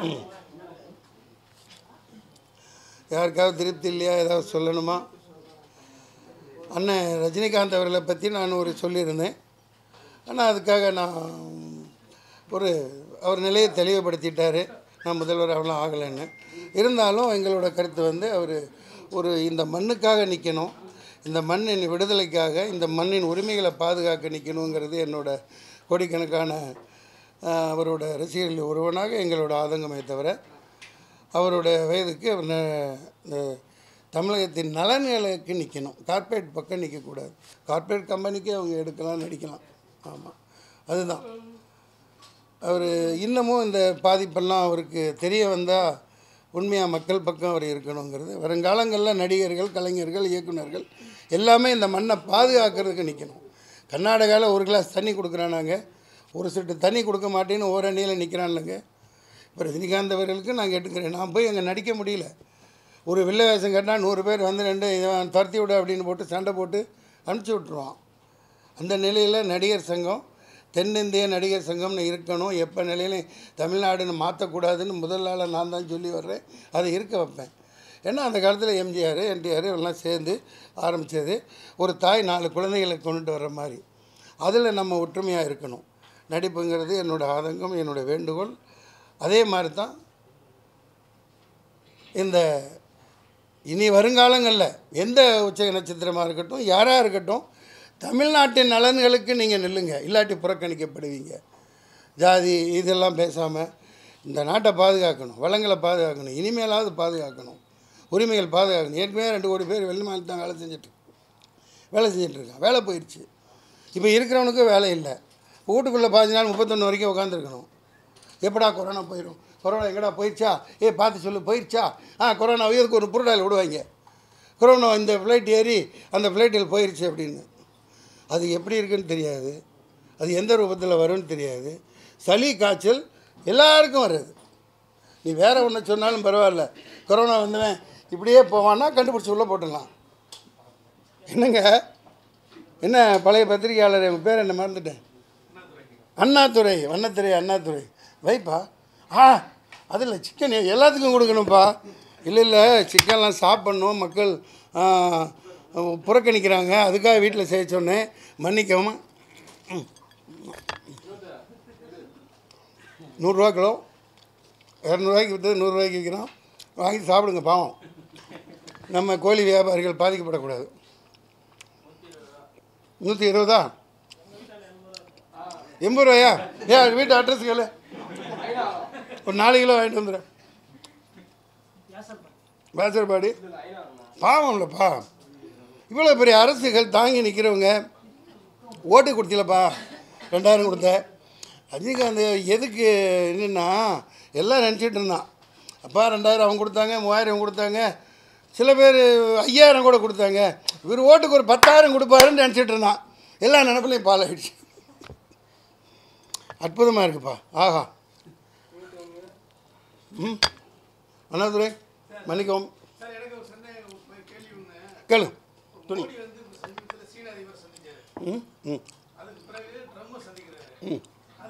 யாருக்காவது திருப்தி இல்லையா? ஏதாவது சொல்லணுமா? அண்ணன் ரஜினிகாந்த் அவர்களை பற்றி நான் ஒரு சொல்லியிருந்தேன். ஆனால் அதுக்காக நான் ஒரு அவர் நிலையை தெளிவுபடுத்திட்டார். நான் முதல்வர் அவ்வளோ ஆகலைன்னு. இருந்தாலும் எங்களோட கருத்து வந்து அவர் ஒரு இந்த மண்ணுக்காக நிற்கணும், இந்த மண்ணின் விடுதலைக்காக, இந்த மண்ணின் உரிமைகளை பாதுகாக்க நிற்கணுங்கிறது என்னோட கோடிக்கணக்கான அவரோட ரசிகர்கள் ஒருவனாக எங்களோட ஆதங்கமே தவிர, அவரோட வயதுக்கு அவர் தமிழகத்தின் நலன்களுக்கு நிற்கணும், கார்ப்பரேட் பக்கம் நிற்கக்கூடாது. கார்ப்பரேட் கம்பெனிக்கே அவங்க எடுக்கலாம், நடிக்கலாம். ஆமாம், அதுதான். அவர் இன்னமும் இந்த பாதிப்பெல்லாம் அவருக்கு தெரிய வந்தால் உண்மையாக மக்கள் பக்கம் அவர் இருக்கணுங்கிறது. வருங்காலங்களில் நடிகர்கள், கலைஞர்கள், இயக்குநர்கள் எல்லாமே இந்த மண்ணை பாதுகாக்கிறதுக்கு நிற்கணும். கர்நாடகாவில் ஒரு கிளாஸ் தண்ணி கொடுக்குறானாங்க, ஒரு செட்டு தண்ணி கொடுக்க மாட்டேன்னு ஓரணியில் நிற்கிறான்லங்க. இப்போ ரஜினிகாந்த் அவர்களுக்கு நான் கேட்டுக்கிறேன், நான் போய் அங்கே நடிக்க முடியல. ஒரு வில்ல வேஷம் கேட்டால் நூறு பேர் வந்து ரெண்டு இவன் துரத்தி விட அப்படின்னு போட்டு சண்டை போட்டு அனுப்பிச்சி விட்ருவான். அந்த நிலையில் நடிகர் சங்கம், தென்னிந்திய நடிகர் சங்கம்னு இருக்கணும். எப்போ நிலையிலையும் தமிழ்நாடுன்னு மாற்றக்கூடாதுன்னு முதல் நாளில் நான் தான் சொல்லி வர்றேன். அதை இருக்க வைப்பேன். ஏன்னா அந்த காலத்தில் எம்ஜிஆர், என்டிஆர் எல்லாம் சேர்ந்து ஆரம்பித்தது. ஒரு தாய் நாலு குழந்தைகளை கொண்டுட்டு வர்ற மாதிரி. அதில் நம்ம ஒற்றுமையாக இருக்கணும். நடிப்புங்கிறது என்னோடய ஆதங்கம், என்னோடய வேண்டுகோள். அதே மாதிரி தான் இந்த இனி வருங்காலங்களில் எந்த உச்ச நட்சத்திரமாக இருக்கட்டும், யாராக இருக்கட்டும், தமிழ்நாட்டின் நலன்களுக்கு நீங்கள் நில்லுங்க. இல்லாட்டி புறக்கணிக்கப்படுவீங்க. ஜாதி இதெல்லாம் பேசாமல் இந்த நாட்டை பாதுகாக்கணும், வளங்களை பாதுகாக்கணும், இனிமேலாவது பாதுகாக்கணும், உரிமைகள் பாதுகாக்கணும். ஏற்கனவே ரெண்டு கோடி பேர் வெளிநாட்டில் தான் வேலை செஞ்சுட்டு வேலை செஞ்சிட்ருக்கான். வேலை போயிடுச்சு. இப்போ இருக்கிறவனுக்கும் வேலை இல்லை. வீட்டுக்குள்ளே பாஞ்சு நாள் முப்பத்தொன்று வரைக்கும் உட்காந்துருக்கணும். எப்படா கொரோனா போயிடும், கொரோனா எங்கடா போயிடுச்சா, ஏ பார்த்து சொல்லு போயிடுச்சா, ஆ கொரோனா உயருக்கு ஒரு புருடாயில் விடுவாங்க, கொரோனா இந்த ஃப்ளைட் ஏறி அந்த ஃப்ளைட்டில் போயிடுச்சு அப்படின்னு. அது எப்படி இருக்குன்னு தெரியாது, அது எந்த ரூபத்தில் வரும்னு தெரியாது. சளி காய்ச்சல் எல்லாருக்கும் வருது. நீ வேறு ஒன்று சொன்னாலும் பரவாயில்ல, கொரோனா வந்தவன் இப்படியே போவான்னா கண்டுபிடிச்சி உள்ளே போட்டுடலாம். என்னங்க என்ன பழைய பத்திரிகையாளர், எங்கள் பேர் என்ன மறந்துட்டேன், அண்ணாதுரை, வண்ணத்துறை அண்ணாதுரை வைப்பா. ஆ அதில் சிக்கன் எல்லாத்துக்கும் கொடுக்கணும்ப்பா. இல்லை இல்லை சிக்கன்லாம் சாப்பிட்ணும், மக்கள் புறக்கணிக்கிறாங்க, அதுக்காக வீட்டில் செய்ய சொன்னேன், மன்னிக்கவும். நூறுரூவா கிலோ, இரநூறுவாய்க்கு விற்றது நூறுரூவாய்க்கு விற்கிறோம். வாங்கி சாப்பிடுங்க, பாவம். நம்ம கோழி வியாபாரிகள் பாதிக்கப்படக்கூடாது. நூற்றி இருபதா எண்பது ரூபாயா? ஏன் வீட்டு அட்ரஸ் கேளு, ஒரு நாலு கிலோ வாங்கிட்டு வந்துடுறேன். பேசர்பாடி பாவம் இல்லைப்பா. இவ்வளோ பெரிய அரசுகள் தாங்கி நிற்கிறவங்க ஓட்டு கொடுத்தீங்களப்பா, ரெண்டாயிரம் கொடுத்தேன். ரஜினிகாந்த் எதுக்கு என்னென்னா எல்லாம் நினச்சிட்டு இருந்தான். அப்பா ரெண்டாயிரம் அவங்க கொடுத்தாங்க, மூவாயிரம் கொடுத்தாங்க, சில பேர் ஐயாயிரம் கூட கொடுத்தாங்க. இவர் ஓட்டுக்கு ஒரு பத்தாயிரம் கொடுப்பாருன்னு நினச்சிட்டு இருந்தான். எல்லா நினப்புலையும் பால் ஆகிடுச்சு. அற்புதமாக இருக்குப்பா. ஆஹா. ம் அண்ணாதுரை மன்னிக்கவும். கேளு துணி. ம் ம் ம்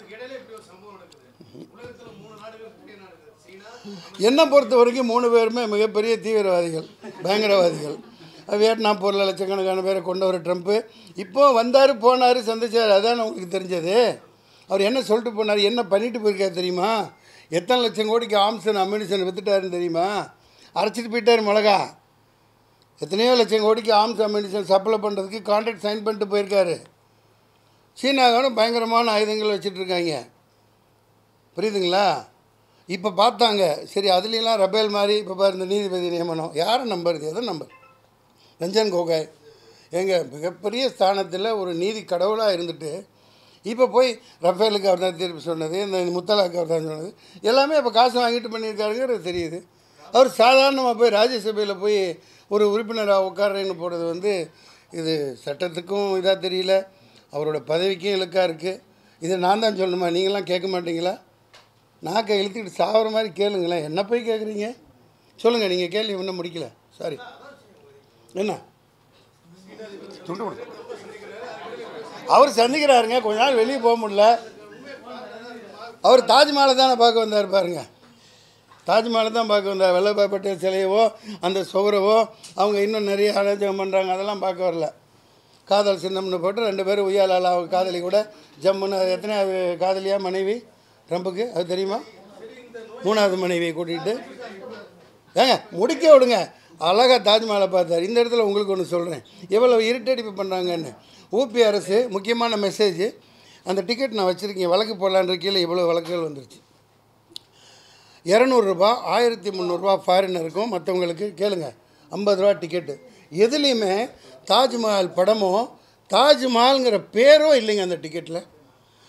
என்னை பொறுத்த வரைக்கும் மூணு பேருமே மிகப்பெரிய தீவிரவாதிகள், பயங்கரவாதிகள். வியட்நாம் போரில் லட்சக்கணக்கான பேரை கொண்டவர் ட்ரம்ப்பு. இப்போது வந்தார், போனார், சந்திச்சார். அதான் உங்களுக்கு தெரிஞ்சது. அவர் என்ன சொல்லிட்டு போனார், என்ன பண்ணிட்டு போயிருக்காரு தெரியுமா? எத்தனை லட்சம் கோடிக்கு ஆம்சன் அம்யூனிஷன் விற்றுட்டாருன்னு தெரியுமா? அரைச்சிட்டு போயிட்டார் மிளகா. எத்தனையோ லட்சம் கோடிக்கு ஆம்ஸ் அம்யூனிஷன் சப்ளை பண்ணுறதுக்கு கான்ட்ராக்ட் சைன் பண்ணிட்டு போயிருக்காரு. சீனாவோட பயங்கரமான ஆயுதங்கள் வச்சுட்ருக்காங்க, புரியுதுங்களா? இப்போ பார்த்தாங்க, சரி அதுலாம் ரபேல் மாதிரி. இப்போ பாரு இந்த நீதிபதி நியமனம், யாரை நம்புறது, எதை நம்பர்? ரஞ்சன் கோகாய் எங்கள் மிகப்பெரிய ஸ்தானத்தில் ஒரு நீதி கடவுளாக இருந்துட்டு இப்போ போய் ரஃபேலுக்கு அவர் தான் தீர்ப்பு சொன்னது, இந்த முத்தலாக்கு அவர் தான் சொன்னது, எல்லாமே இப்போ காசு வாங்கிட்டு பண்ணியிருக்காருங்கிறது தெரியுது. அவர் சாதாரணமாக போய் ராஜ்யசபையில் போய் ஒரு உறுப்பினராக உட்கார்றேன்னு போடுறது வந்து இது சட்டத்துக்கும் இதாக தெரியல, அவரோட பதவிக்கும் இலக்காக இருக்குது. இதை நான் தான் சொல்லணுமா? நீங்களாம் கேட்க மாட்டீங்களா? நாக்கை இழுத்துக்கிட்டு சாகிற மாதிரி கேளுங்களேன். என்ன போய் கேட்குறீங்க? சொல்லுங்கள், நீங்கள் கேள்வி இன்னும் முடிக்கல. சாரி. என்ன துண்டு கொடு. அவர் சந்திக்கிறாருங்க, கொஞ்ச நாள் வெளியே போக முடியல. அவர் தாஜ்மஹாலை தானே பார்க்க வந்தார் பாருங்க. தாஜ்மஹாலை தான் பார்க்க வந்தார். வல்லபாய் பட்டேல் சிலையவோ அந்த சுவரவோ அவங்க இன்னும் நிறைய அலட்சியம் பண்ணுறாங்க, அதெல்லாம் பார்க்க வரல. காதல் சின்னம்னு போட்டு ரெண்டு பேரும் உய்யாலால் அவங்க காதலி கூட ஜம்முன்னு. அது எத்தனை காதலியாக மனைவி ட்ரம்புக்கு அது தெரியுமா? மூணாவது மனைவியை கூட்டிகிட்டு ஏங்க முடிக்க விடுங்க. அழகாக தாஜ்மஹாலை பார்த்தார். இந்த இடத்துல உங்களுக்கு ஒன்று சொல்கிறேன், எவ்வளோ இருட்டடிப்பு பண்ணுறாங்கன்னு. ஊபி அரசு முக்கியமான மெசேஜ், அந்த டிக்கெட் நான் வச்சுருக்கேன், வழக்கு போடலான்ற கீழே இவ்வளோ வழக்குகள் வந்துருச்சு. இரநூறுபா ஆயிரத்தி முந்நூறுரூவா ஃபாரினருக்கும் மற்றவங்களுக்கு கேளுங்க, ஐம்பது ரூபா டிக்கெட்டு. எதுலேயுமே தாஜ்மஹால் படமோ தாஜ்மஹால்ங்கிற பேரோ இல்லைங்க அந்த டிக்கெட்டில்.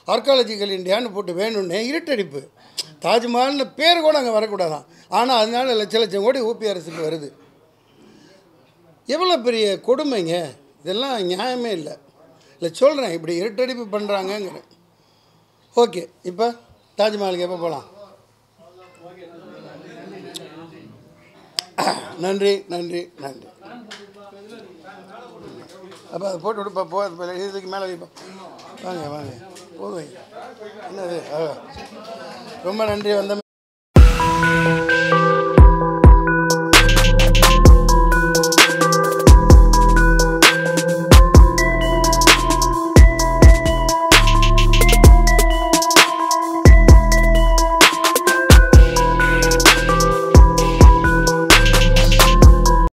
ஆர்காலஜிக்கல் இந்தியான்னு போட்டு வேணும்னே இருட்டடிப்பு. தாஜ்மஹால்னு பேர் கூட அங்கே வரக்கூடாதான். ஆனால் அதனால லட்ச லட்சம் கோடி ஊபி அரசுக்கு வருது. எவ்வளோ பெரிய கொடுமைங்க. இதெல்லாம் நியாயமே இல்லை. இல்லை சொல்கிறேன், இப்படி இருட்டடிப்பு பண்ணுறாங்கங்கிறேன். ஓகே, இப்போ தாஜ்மஹாலுக்கு எப்போ போகலாம்? நன்றி நன்றி நன்றி. அப்போ அதை போட்டு விடுப்பா, போ இதுக்கு மேலே வைப்பா. வாங்க வாங்க போதும். என்னது ரொம்ப நன்றி வந்தமே.